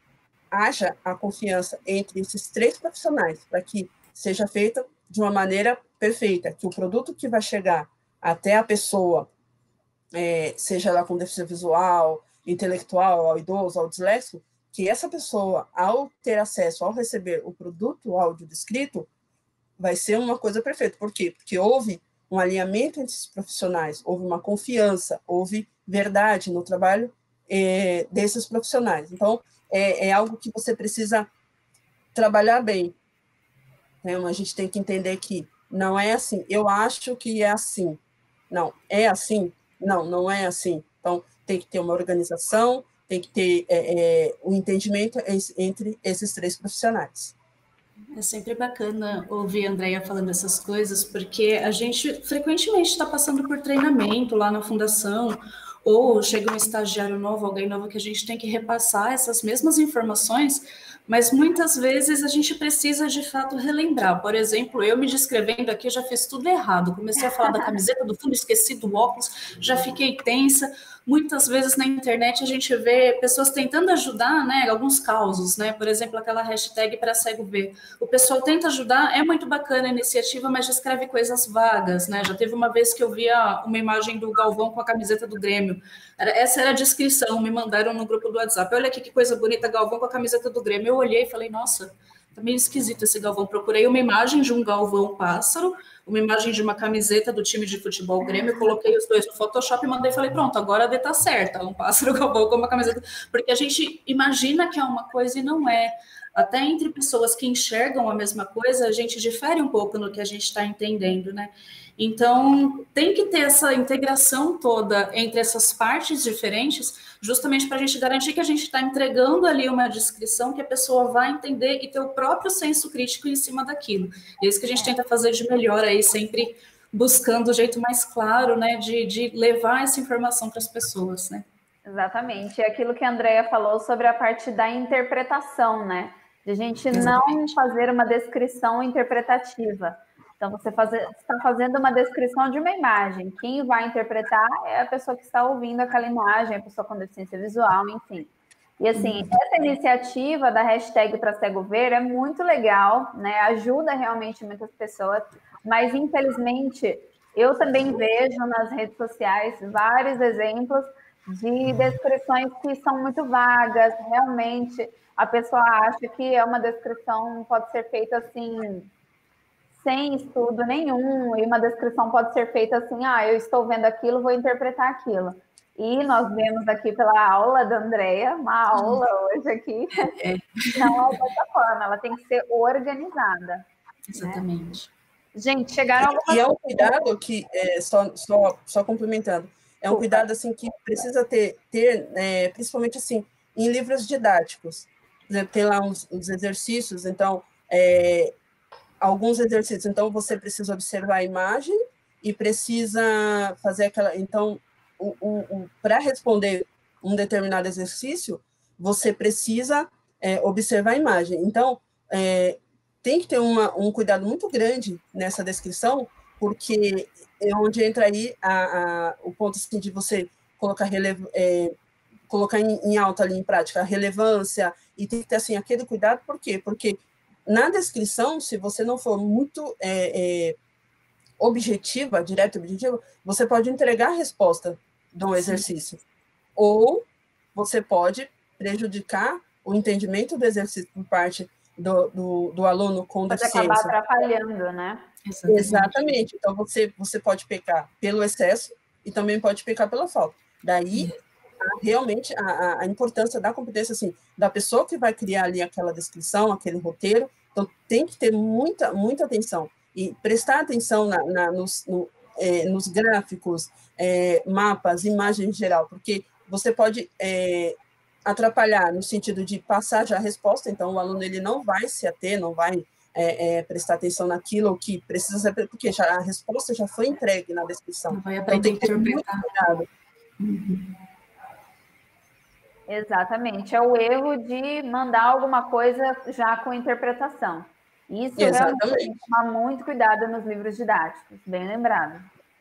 haja a confiança entre esses três profissionais para que seja feita de uma maneira perfeita, que o produto que vai chegar até a pessoa, é, seja ela com deficiência visual, intelectual, ao idoso, ao disléxico, que essa pessoa, ao ter acesso, ao receber o produto áudio descrito, vai ser uma coisa perfeita. Por quê? Porque houve um alinhamento entre esses profissionais, houve uma confiança, houve verdade no trabalho é, desses profissionais. Então, é, é algo que você precisa trabalhar bem. Né? A gente tem que entender que não é assim, eu acho que é assim. Não, é assim? Não, não é assim. Então, tem que ter uma organização, tem que ter é, é, um entendimento entre esses três profissionais. É sempre bacana ouvir a Andréia falando essas coisas, porque a gente frequentemente está passando por treinamento lá na fundação, ou chega um estagiário novo, alguém novo, que a gente tem que repassar essas mesmas informações, mas muitas vezes a gente precisa de fato relembrar. Por exemplo, eu me descrevendo aqui, já fiz tudo errado, comecei a falar da camiseta do fundo, esqueci do óculos, já fiquei tensa. Muitas vezes na internet a gente vê pessoas tentando ajudar, né, alguns causos, né, por exemplo, aquela hashtag para cego ver. O pessoal tenta ajudar, é muito bacana a iniciativa, mas descreve coisas vagas, né, já teve uma vez que eu via uma imagem do Galvão com a camiseta do Grêmio, essa era a descrição, me mandaram no grupo do WhatsApp, olha aqui que coisa bonita, Galvão com a camiseta do Grêmio. Eu olhei e falei, nossa, tá meio esquisito esse Galvão. Procurei uma imagem de um Galvão pássaro, uma imagem de uma camiseta do time de futebol Grêmio, coloquei os dois no Photoshop e mandei e falei, pronto, agora a D tá certa, um pássaro Galvão com uma camiseta, porque a gente imagina que é uma coisa e não é. Até entre pessoas que enxergam a mesma coisa, a gente difere um pouco no que a gente está entendendo, né? Então, tem que ter essa integração toda entre essas partes diferentes, justamente para a gente garantir que a gente está entregando ali uma descrição que a pessoa vai entender e ter o próprio senso crítico em cima daquilo. E é isso que a gente tenta fazer de melhor aí, sempre buscando o jeito mais claro, né, de, de levar essa informação para as pessoas, né? Exatamente. É aquilo que a Andréia falou sobre a parte da interpretação, né? De a gente Exatamente. não fazer uma descrição interpretativa. Então, você está fazendo uma descrição de uma imagem. Quem vai interpretar é a pessoa que está ouvindo aquela imagem, a pessoa com deficiência visual, enfim. E, assim, essa iniciativa da hashtag para cego ver é muito legal, né? Ajuda realmente muitas pessoas, mas, infelizmente, eu também vejo nas redes sociais vários exemplos de descrições que são muito vagas, realmente. A pessoa acha que é uma descrição, pode ser feita assim, sem estudo nenhum, e uma descrição pode ser feita assim, ah, eu estou vendo aquilo, vou interpretar aquilo. E nós vemos aqui pela aula da Andréia, uma aula hoje aqui, É. não é dessa forma, ela tem que ser organizada. Exatamente. Né? Gente, chegaram algumas... E é um cuidado que, é, só, só, só complementando, é um cuidado assim, que precisa ter, ter é, principalmente assim, em livros didáticos. Por exemplo, tem lá uns, uns exercícios, então, é, alguns exercícios, então você precisa observar a imagem e precisa fazer aquela... Então, o, o, o, para responder um determinado exercício, você precisa é, observar a imagem. Então, é, tem que ter uma, um cuidado muito grande nessa descrição, porque é onde entra aí a, a, o ponto assim, de você colocar, relevo, é, colocar em, em alta ali em prática a relevância, e tem que ter assim, aquele cuidado, por quê? Porque na descrição, se você não for muito é, é, objetiva, direta e objetiva, você pode entregar a resposta de um exercício. Sim. Ou você pode prejudicar o entendimento do exercício por parte do, do, do aluno com pode deficiência. Pode acabar atrapalhando, né? Exatamente. Exatamente. Então, você, você pode pecar pelo excesso e também pode pecar pela falta. Daí, a, realmente, a, a importância da competência, assim, da pessoa que vai criar ali aquela descrição, aquele roteiro. Então, tem que ter muita, muita atenção. E prestar atenção na, na, nos, no, é, nos gráficos, é, mapas, imagens em geral, porque você pode é, atrapalhar no sentido de passar já a resposta, então o aluno ele não vai se ater, não vai é, é, prestar atenção naquilo que precisa saber, porque já, a resposta já foi entregue na descrição. Não vai aprender então tem que ter muito cuidado. Uhum. Exatamente, é o erro de mandar alguma coisa já com interpretação. Isso Exatamente. realmente tem que tomar muito cuidado nos livros didáticos, bem lembrado.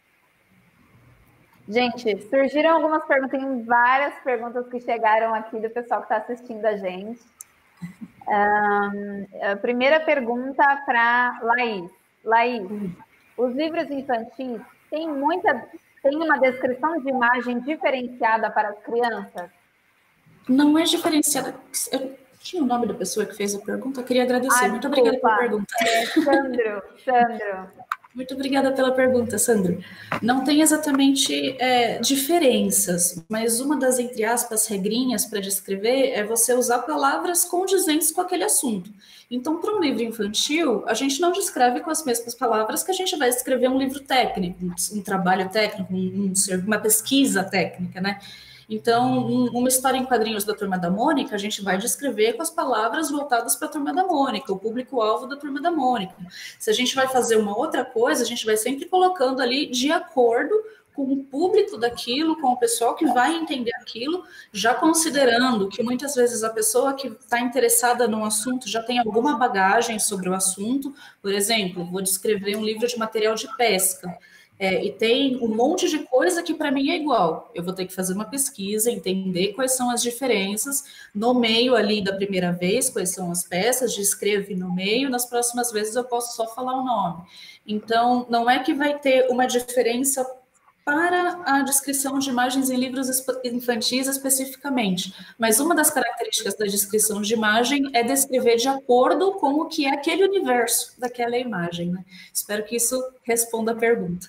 Gente, surgiram algumas perguntas, tem várias perguntas que chegaram aqui do pessoal que está assistindo a gente. Um, a primeira pergunta para Laís. Laís, os livros infantis têm muita, tem uma descrição de imagem diferenciada para as crianças? Não é diferenciada. Eu tinha o nome da pessoa que fez a pergunta, eu queria agradecer. Ai, Muito desculpa. obrigada pela pergunta. É, Sandro, Sandro. Muito obrigada pela pergunta, Sandro. Não tem exatamente é, diferenças, mas uma das, entre aspas, regrinhas para descrever é você usar palavras condizentes com aquele assunto. Então, para um livro infantil, a gente não descreve com as mesmas palavras que a gente vai escrever um livro técnico, um trabalho técnico, um, uma pesquisa técnica, né? Então, uma história em quadrinhos da Turma da Mônica, a gente vai descrever com as palavras voltadas para a Turma da Mônica, o público-alvo da Turma da Mônica. Se a gente vai fazer uma outra coisa, a gente vai sempre colocando ali de acordo com o público daquilo, com o pessoal que vai entender aquilo, já considerando que muitas vezes a pessoa que está interessada no assunto já tem alguma bagagem sobre o assunto. Por exemplo, vou descrever um livro de material de pesca. É, e tem um monte de coisa que para mim é igual. Eu vou ter que fazer uma pesquisa, entender quais são as diferenças, nomeio ali da primeira vez quais são as peças, descrevo no meio, nas próximas vezes eu posso só falar o nome. Então, não é que vai ter uma diferença para a descrição de imagens em livros infantis especificamente, mas uma das características da descrição de imagem é descrever de acordo com o que é aquele universo daquela imagem, né? Espero que isso responda a pergunta.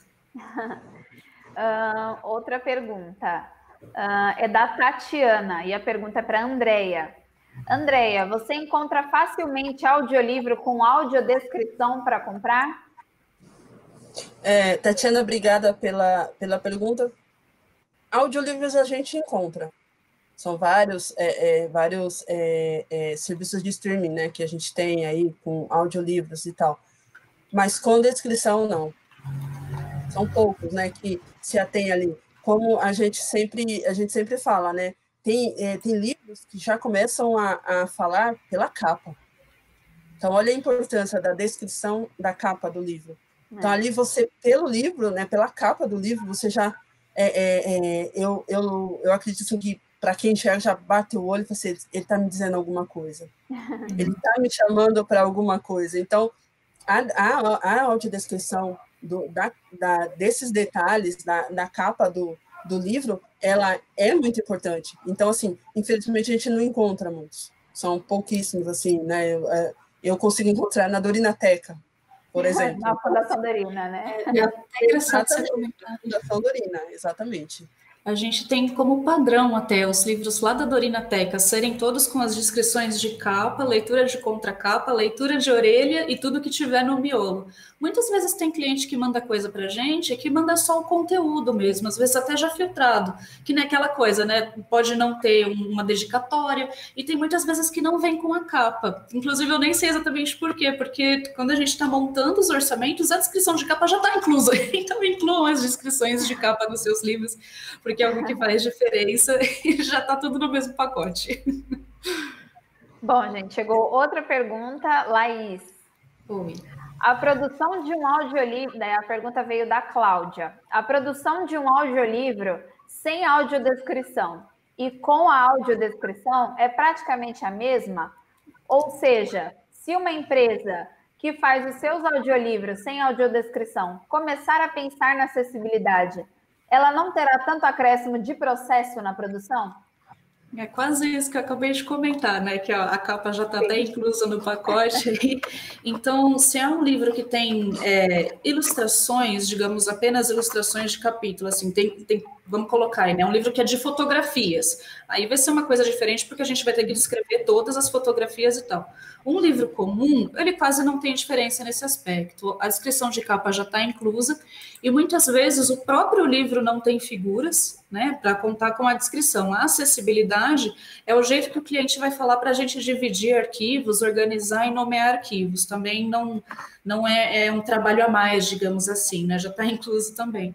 uh, outra pergunta uh, é da Tatiana e a pergunta é para a Andrea. Andrea, você encontra facilmente audiolivro com audiodescrição para comprar? É, Tatiana, obrigada pela, pela pergunta. Audiolivros a gente encontra. São vários, é, é, vários é, é, serviços de streaming, né, que a gente tem aí com audiolivros e tal. Mas com descrição, não. São poucos, né, que se atém ali. Como a gente sempre, a gente sempre fala, né, tem, é, tem livros que já começam a, a falar pela capa. Então, olha a importância da descrição da capa do livro. Então, ali você, pelo livro, né, pela capa do livro, você já, é, é, é, eu, eu, eu acredito que para quem enxerga, já bate o olho e fala assim, ele está me dizendo alguma coisa. Ele está me chamando para alguma coisa. Então, a, a, a audiodescrição do, da, da, desses detalhes da, da capa do, do livro, ela é muito importante. Então, assim, infelizmente, a gente não encontra muitos. São pouquíssimos, assim, né? Eu, eu consigo encontrar na Dorinateca, por exemplo. Na Fundação Dorina, né? É engraçado você comentar. Na Fundação Dorina, exatamente. A gente tem como padrão até os livros lá da Dorinateca serem todos com as descrições de capa, leitura de contracapa, leitura de orelha e tudo que tiver no miolo. Muitas vezes tem cliente que manda coisa pra gente que manda só o conteúdo mesmo, às vezes até já filtrado, que nem aquela coisa, né? Pode não ter uma dedicatória e tem muitas vezes que não vem com a capa. Inclusive eu nem sei exatamente por quê, porque quando a gente está montando os orçamentos, a descrição de capa já está inclusa. Então incluam as descrições de capa nos seus livros, porque é algo que faz diferença e já está tudo no mesmo pacote. Bom, gente, chegou outra pergunta, Laís. Oi. A produção de um audiolivro, né, a pergunta veio da Cláudia. A produção de um audiolivro sem audiodescrição e com a audiodescrição é praticamente a mesma? Ou seja, se uma empresa que faz os seus audiolivros sem audiodescrição começar a pensar na acessibilidade, ela não terá tanto acréscimo de processo na produção? É quase isso que eu acabei de comentar, né? Que a, a capa já está até inclusa no pacote. Então, se é um livro que tem é, ilustrações, digamos, apenas ilustrações de capítulo, assim, tem, tem, vamos colocar aí, né? Um livro que é de fotografias. Aí vai ser uma coisa diferente, porque a gente vai ter que descrever todas as fotografias e tal. Um livro comum, ele quase não tem diferença nesse aspecto. A descrição de capa já está inclusa e muitas vezes o próprio livro não tem figuras, né, para contar com a descrição. A acessibilidade é o jeito que o cliente vai falar para a gente dividir arquivos, organizar e nomear arquivos. Também não, não é, é um trabalho a mais, digamos assim, né, já está incluso também.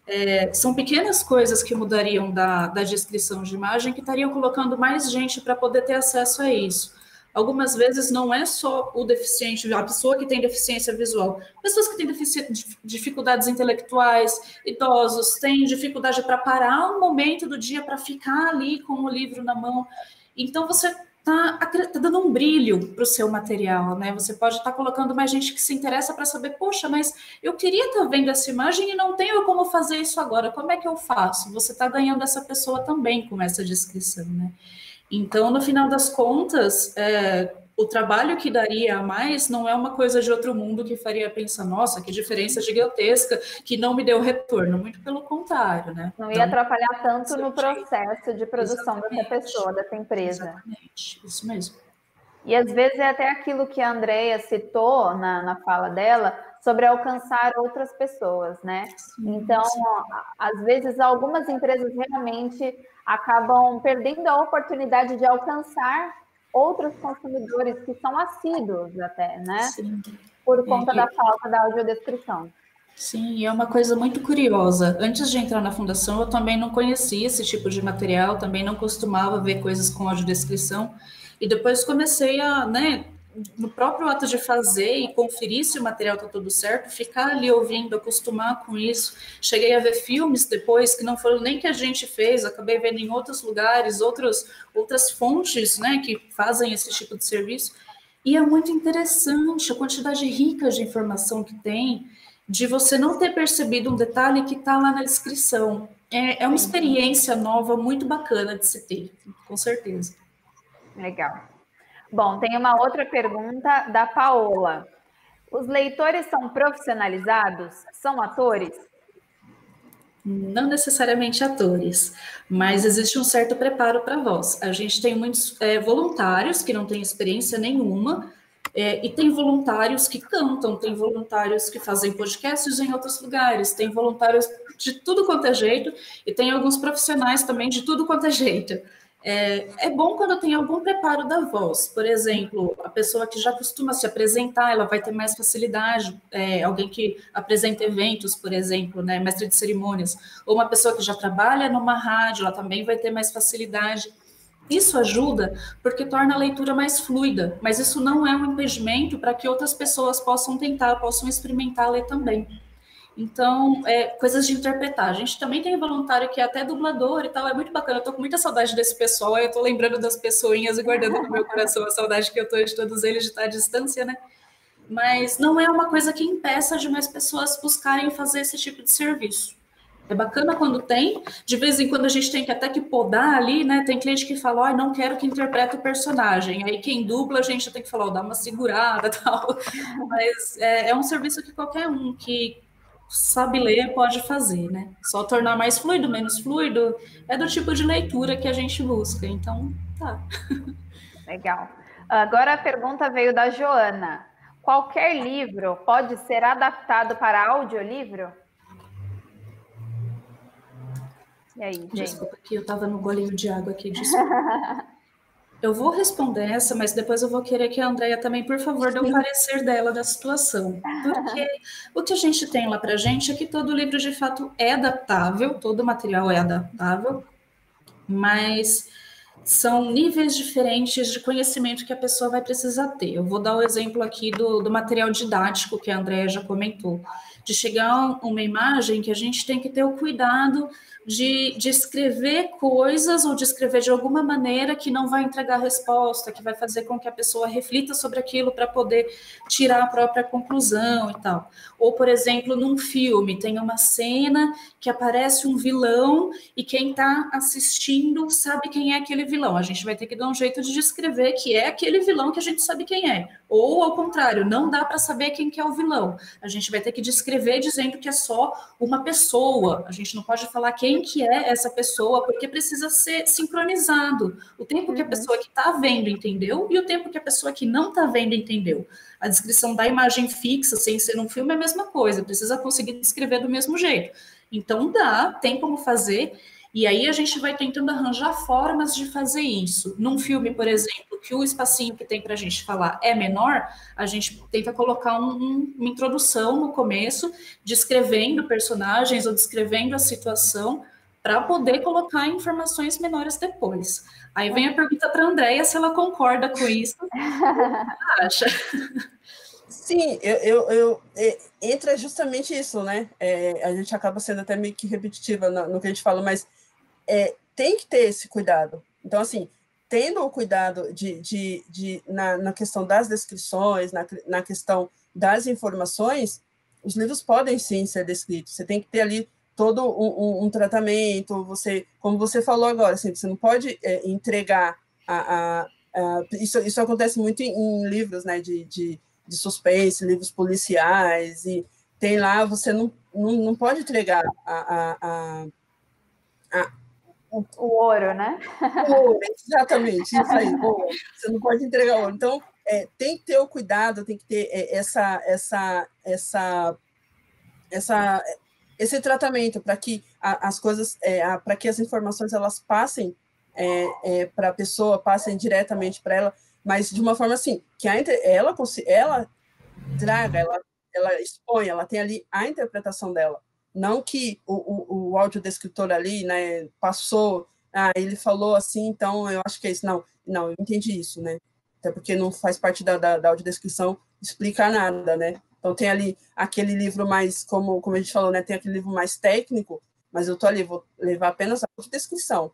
É, são pequenas coisas que mudariam da, da descrição de imagem que estariam colocando mais gente para poder ter acesso a isso. Algumas vezes não é só o deficiente, a pessoa que tem deficiência visual, pessoas que têm dificuldades intelectuais, idosos, têm dificuldade para parar um momento do dia para ficar ali com o livro na mão. Então, você está tá dando um brilho para o seu material, né? Você pode estar tá colocando mais gente que se interessa para saber, poxa, mas eu queria estar tá vendo essa imagem e não tenho como fazer isso agora, como é que eu faço? Você está ganhando essa pessoa também com essa descrição, né? Então, no final das contas, é, o trabalho que daria a mais não é uma coisa de outro mundo que faria pensar, nossa, que diferença gigantesca, que não me deu retorno. Muito pelo contrário, né? Não ia então, atrapalhar tanto no processo de produção exatamente, dessa pessoa, dessa empresa. Exatamente, isso mesmo. E às vezes é até aquilo que a Andrea citou na, na fala dela, sobre alcançar outras pessoas, né? Sim, então, sim. Às vezes, algumas empresas realmente acabam perdendo a oportunidade de alcançar outros consumidores que são assíduos até, né? Sim. Por conta é, da falta da audiodescrição. Sim, é uma coisa muito curiosa. Antes de entrar na fundação, eu também não conhecia esse tipo de material, também não costumava ver coisas com audiodescrição, e depois comecei a, né, no próprio ato de fazer e conferir se o material está tudo certo, ficar ali ouvindo, acostumar com isso. Cheguei a ver filmes depois que não foram nem que a gente fez, acabei vendo em outros lugares, outros, outras fontes, né, que fazem esse tipo de serviço. E é muito interessante a quantidade rica de informação que tem, de você não ter percebido um detalhe que está lá na descrição. É, é uma experiência nova, muito bacana de se ter, com certeza. Legal. Bom, tem uma outra pergunta da Paola. Os leitores são profissionalizados? São atores? Não necessariamente atores, mas existe um certo preparo para a voz. A gente tem muitos é, voluntários que não têm experiência nenhuma, é, e tem voluntários que cantam, tem voluntários que fazem podcasts em outros lugares, tem voluntários de tudo quanto é jeito, e tem alguns profissionais também de tudo quanto é jeito. É, é bom quando tem algum preparo da voz. Por exemplo, a pessoa que já costuma se apresentar, ela vai ter mais facilidade. É, alguém que apresenta eventos, por exemplo, né, mestre de cerimônias, ou uma pessoa que já trabalha numa rádio, ela também vai ter mais facilidade. Isso ajuda porque torna a leitura mais fluida, mas isso não é um impedimento para que outras pessoas possam tentar, possam experimentar ler também. Então, é, coisas de interpretar. A gente também tem voluntário que é até dublador e tal, é muito bacana. Eu tô com muita saudade desse pessoal, aí eu tô lembrando das pessoinhas e guardando no meu coração a saudade que eu tô de todos eles de estar à distância, né? Mas não é uma coisa que impeça de mais pessoas buscarem fazer esse tipo de serviço. É bacana quando tem, de vez em quando a gente tem que até que podar ali, né? Tem cliente que fala, ó, oh, não quero que interprete o personagem. Aí quem dubla, a gente tem que falar, oh, dá uma segurada e tal. Mas é, é um serviço que qualquer um que sabe ler pode fazer, né? Só tornar mais fluido, menos fluido, é do tipo de leitura que a gente busca. Então, tá. Legal. Agora a pergunta veio da Joana. Qualquer livro pode ser adaptado para audiolivro? E aí, gente? Desculpa que eu estava no golinho de água aqui, desculpa. Eu vou responder essa, mas depois eu vou querer que a Andrea também, por favor, dê o parecer dela da situação. Porque o que a gente tem lá para a gente é que todo livro, de fato, é adaptável, todo material é adaptável, mas são níveis diferentes de conhecimento que a pessoa vai precisar ter. Eu vou dar o exemplo aqui do, do material didático que a Andrea já comentou, de chegar uma imagem que a gente tem que ter o cuidado de, de escrever coisas ou de escrever de alguma maneira que não vai entregar resposta, que vai fazer com que a pessoa reflita sobre aquilo para poder tirar a própria conclusão e tal. Ou, por exemplo, num filme, tem uma cena que aparece um vilão e quem está assistindo sabe quem é aquele vilão. A gente vai ter que dar um jeito de descrever que é aquele vilão que a gente sabe quem é. Ou, ao contrário, não dá para saber quem que é o vilão. A gente vai ter que descrever dizendo que é só uma pessoa. A gente não pode falar quem que é essa pessoa, porque precisa ser sincronizado. O tempo que a pessoa que está vendo entendeu e o tempo que a pessoa que não está vendo entendeu. A descrição da imagem fixa, sem ser um filme, é a mesma coisa. Precisa conseguir descrever do mesmo jeito. Então, dá, tem como fazer. E aí a gente vai tentando arranjar formas de fazer isso. Num filme, por exemplo, que o espacinho que tem para a gente falar é menor, a gente tenta colocar um, um, uma introdução no começo, descrevendo personagens ou descrevendo a situação, para poder colocar informações menores depois. Aí vem a pergunta para a Andréia se ela concorda com isso. O que ela acha? Sim, eu, eu, eu é, entra justamente isso, né? É, a gente acaba sendo até meio que repetitiva no, no que a gente fala, mas é, tem que ter esse cuidado. Então, assim, tendo o cuidado de, de, de na, na questão das descrições, na, na questão das informações, os livros podem sim ser descritos. Você tem que ter ali todo um, um, um tratamento, você, como você falou agora, assim, você não pode é, entregar a, a, a isso, isso acontece muito em, em livros, né, de, de de suspense, livros policiais, e tem lá, você não, não, não pode entregar a, a, a, a, o, o ouro, né? O ouro, exatamente, isso aí, ouro. Você não pode entregar ouro. Então, é, tem que ter o cuidado, tem que ter é, essa, essa, essa, essa, esse tratamento para que a, as coisas, é, para que as informações elas passem é, é, para a pessoa, passem diretamente para ela, mas de uma forma assim, que a, ela, ela traga, ela, ela expõe, ela tem ali a interpretação dela, não que o, o, o audiodescritor ali, né, passou, ah, ele falou assim, então eu acho que é isso, não, não, eu entendi isso, né, até porque não faz parte da, da, da audiodescrição explicar nada, né, então tem ali aquele livro mais, como, como a gente falou, né, tem aquele livro mais técnico, mas eu tô ali, vou levar apenas a audiodescrição,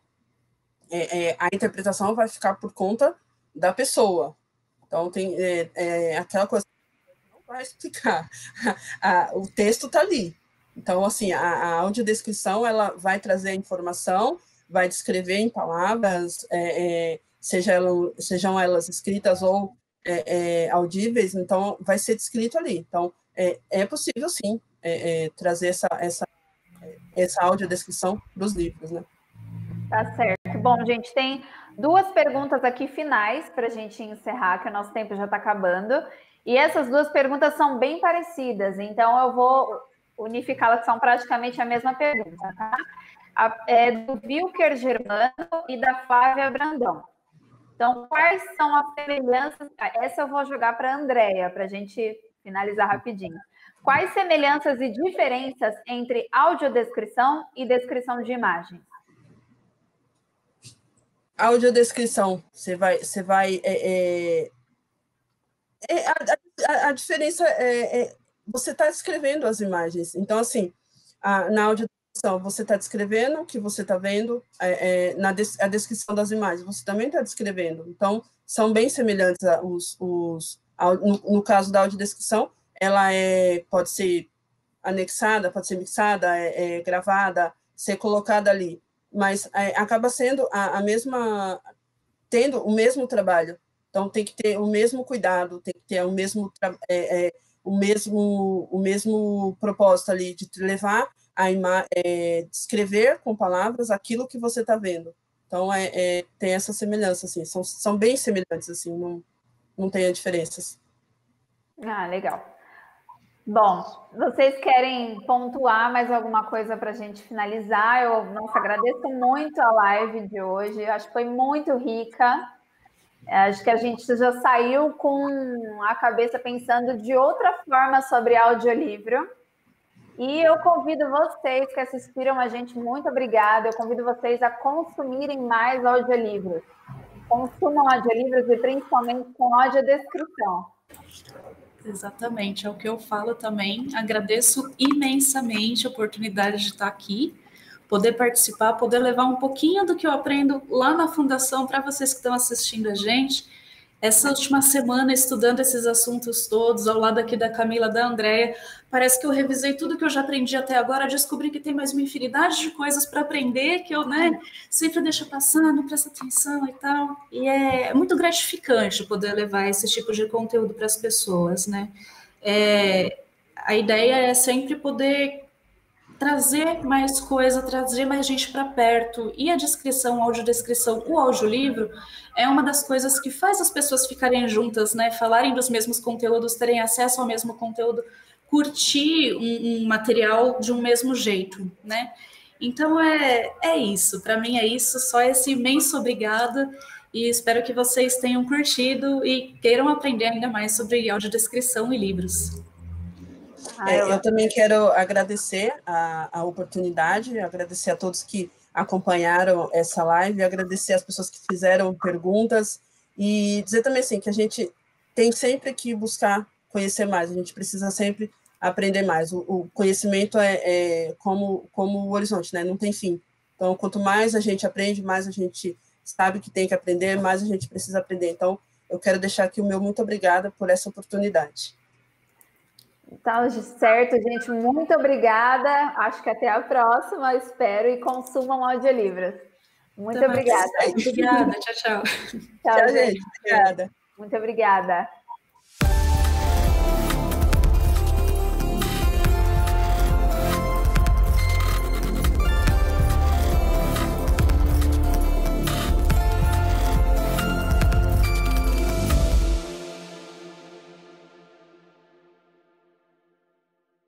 é, é, a interpretação vai ficar por conta da pessoa. Então, tem é, é, aquela coisa que não vai explicar. A, a, o texto está ali. Então, assim, a, a audiodescrição, ela vai trazer a informação, vai descrever em palavras, é, é, seja ela, sejam elas escritas ou é, é, audíveis, então, vai ser descrito ali. Então, é, é possível, sim, é, é, trazer essa, essa, essa audiodescrição para os livros, né? Tá certo. Bom, gente, tem duas perguntas aqui finais para a gente encerrar, que o nosso tempo já está acabando. E essas duas perguntas são bem parecidas, então eu vou unificá-las, que são praticamente a mesma pergunta, tá? A, é do Wilker Germano e da Flávia Brandão. Então, quais são as semelhanças? Essa eu vou jogar para a Andréia, para a gente finalizar rapidinho. Quais semelhanças e diferenças entre audiodescrição e descrição de imagens? Audiodescrição, você vai, você vai é, é, a, a, a diferença é, é você está descrevendo as imagens. Então, assim, a, na audiodescrição você está descrevendo o que você está vendo, é, é, na des, a descrição das imagens você também está descrevendo. Então, são bem semelhantes os, os no, no caso da audiodescrição, ela é, pode ser anexada, pode ser mixada, é, é gravada, ser colocada ali, mas é, acaba sendo a, a mesma, tendo o mesmo trabalho. Então, tem que ter o mesmo cuidado, tem que ter o mesmo, é, é, o mesmo, o mesmo propósito ali, de levar a imagem, é, descrever com palavras aquilo que você está vendo. Então, é, é, tem essa semelhança, assim, são, são bem semelhantes, assim, não, não tem diferenças. Ah, legal. Bom, vocês querem pontuar mais alguma coisa para a gente finalizar? Eu, nossa, agradeço muito a live de hoje, acho que foi muito rica. Acho que a gente já saiu com a cabeça pensando de outra forma sobre audiolivro. E eu convido vocês que assistiram a gente, muito obrigada, eu convido vocês a consumirem mais audiolivros. Consumam audiolivros e principalmente com audiodescrição. Exatamente, é o que eu falo também. Agradeço imensamente a oportunidade de estar aqui, poder participar, poder levar um pouquinho do que eu aprendo lá na Fundação para vocês que estão assistindo a gente. Essa última semana, estudando esses assuntos todos, ao lado aqui da Camila, da Andréia, parece que eu revisei tudo que eu já aprendi até agora, descobri que tem mais uma infinidade de coisas para aprender, que eu, né, sempre deixo passar, não presto atenção e tal. E é muito gratificante poder levar esse tipo de conteúdo para as pessoas, né? É, a ideia é sempre poder trazer mais coisa, trazer mais gente para perto. E a descrição, a audiodescrição, o audiolivro é uma das coisas que faz as pessoas ficarem juntas, né? Falarem dos mesmos conteúdos, terem acesso ao mesmo conteúdo, curtir um, um material de um mesmo jeito, né? Então, é, é isso. Para mim, é isso. Só esse imenso obrigado. E espero que vocês tenham curtido e queiram aprender ainda mais sobre audiodescrição e livros. É, eu também quero agradecer a, a oportunidade, agradecer a todos que acompanharam essa live, agradecer as pessoas que fizeram perguntas e dizer também assim, que a gente tem sempre que buscar conhecer mais, a gente precisa sempre aprender mais. O, o conhecimento é, é como, como o horizonte, né? Não tem fim. Então, quanto mais a gente aprende, mais a gente sabe que tem que aprender, mais a gente precisa aprender. Então, eu quero deixar aqui o meu muito obrigada por essa oportunidade. Então, certo, gente, muito obrigada. Acho que até a próxima, espero, e consumam audiolivros. Muito Até obrigada. Mais. Obrigada, tchau, tchau. Tchau, Tchau, gente. gente. Obrigada. Muito obrigada.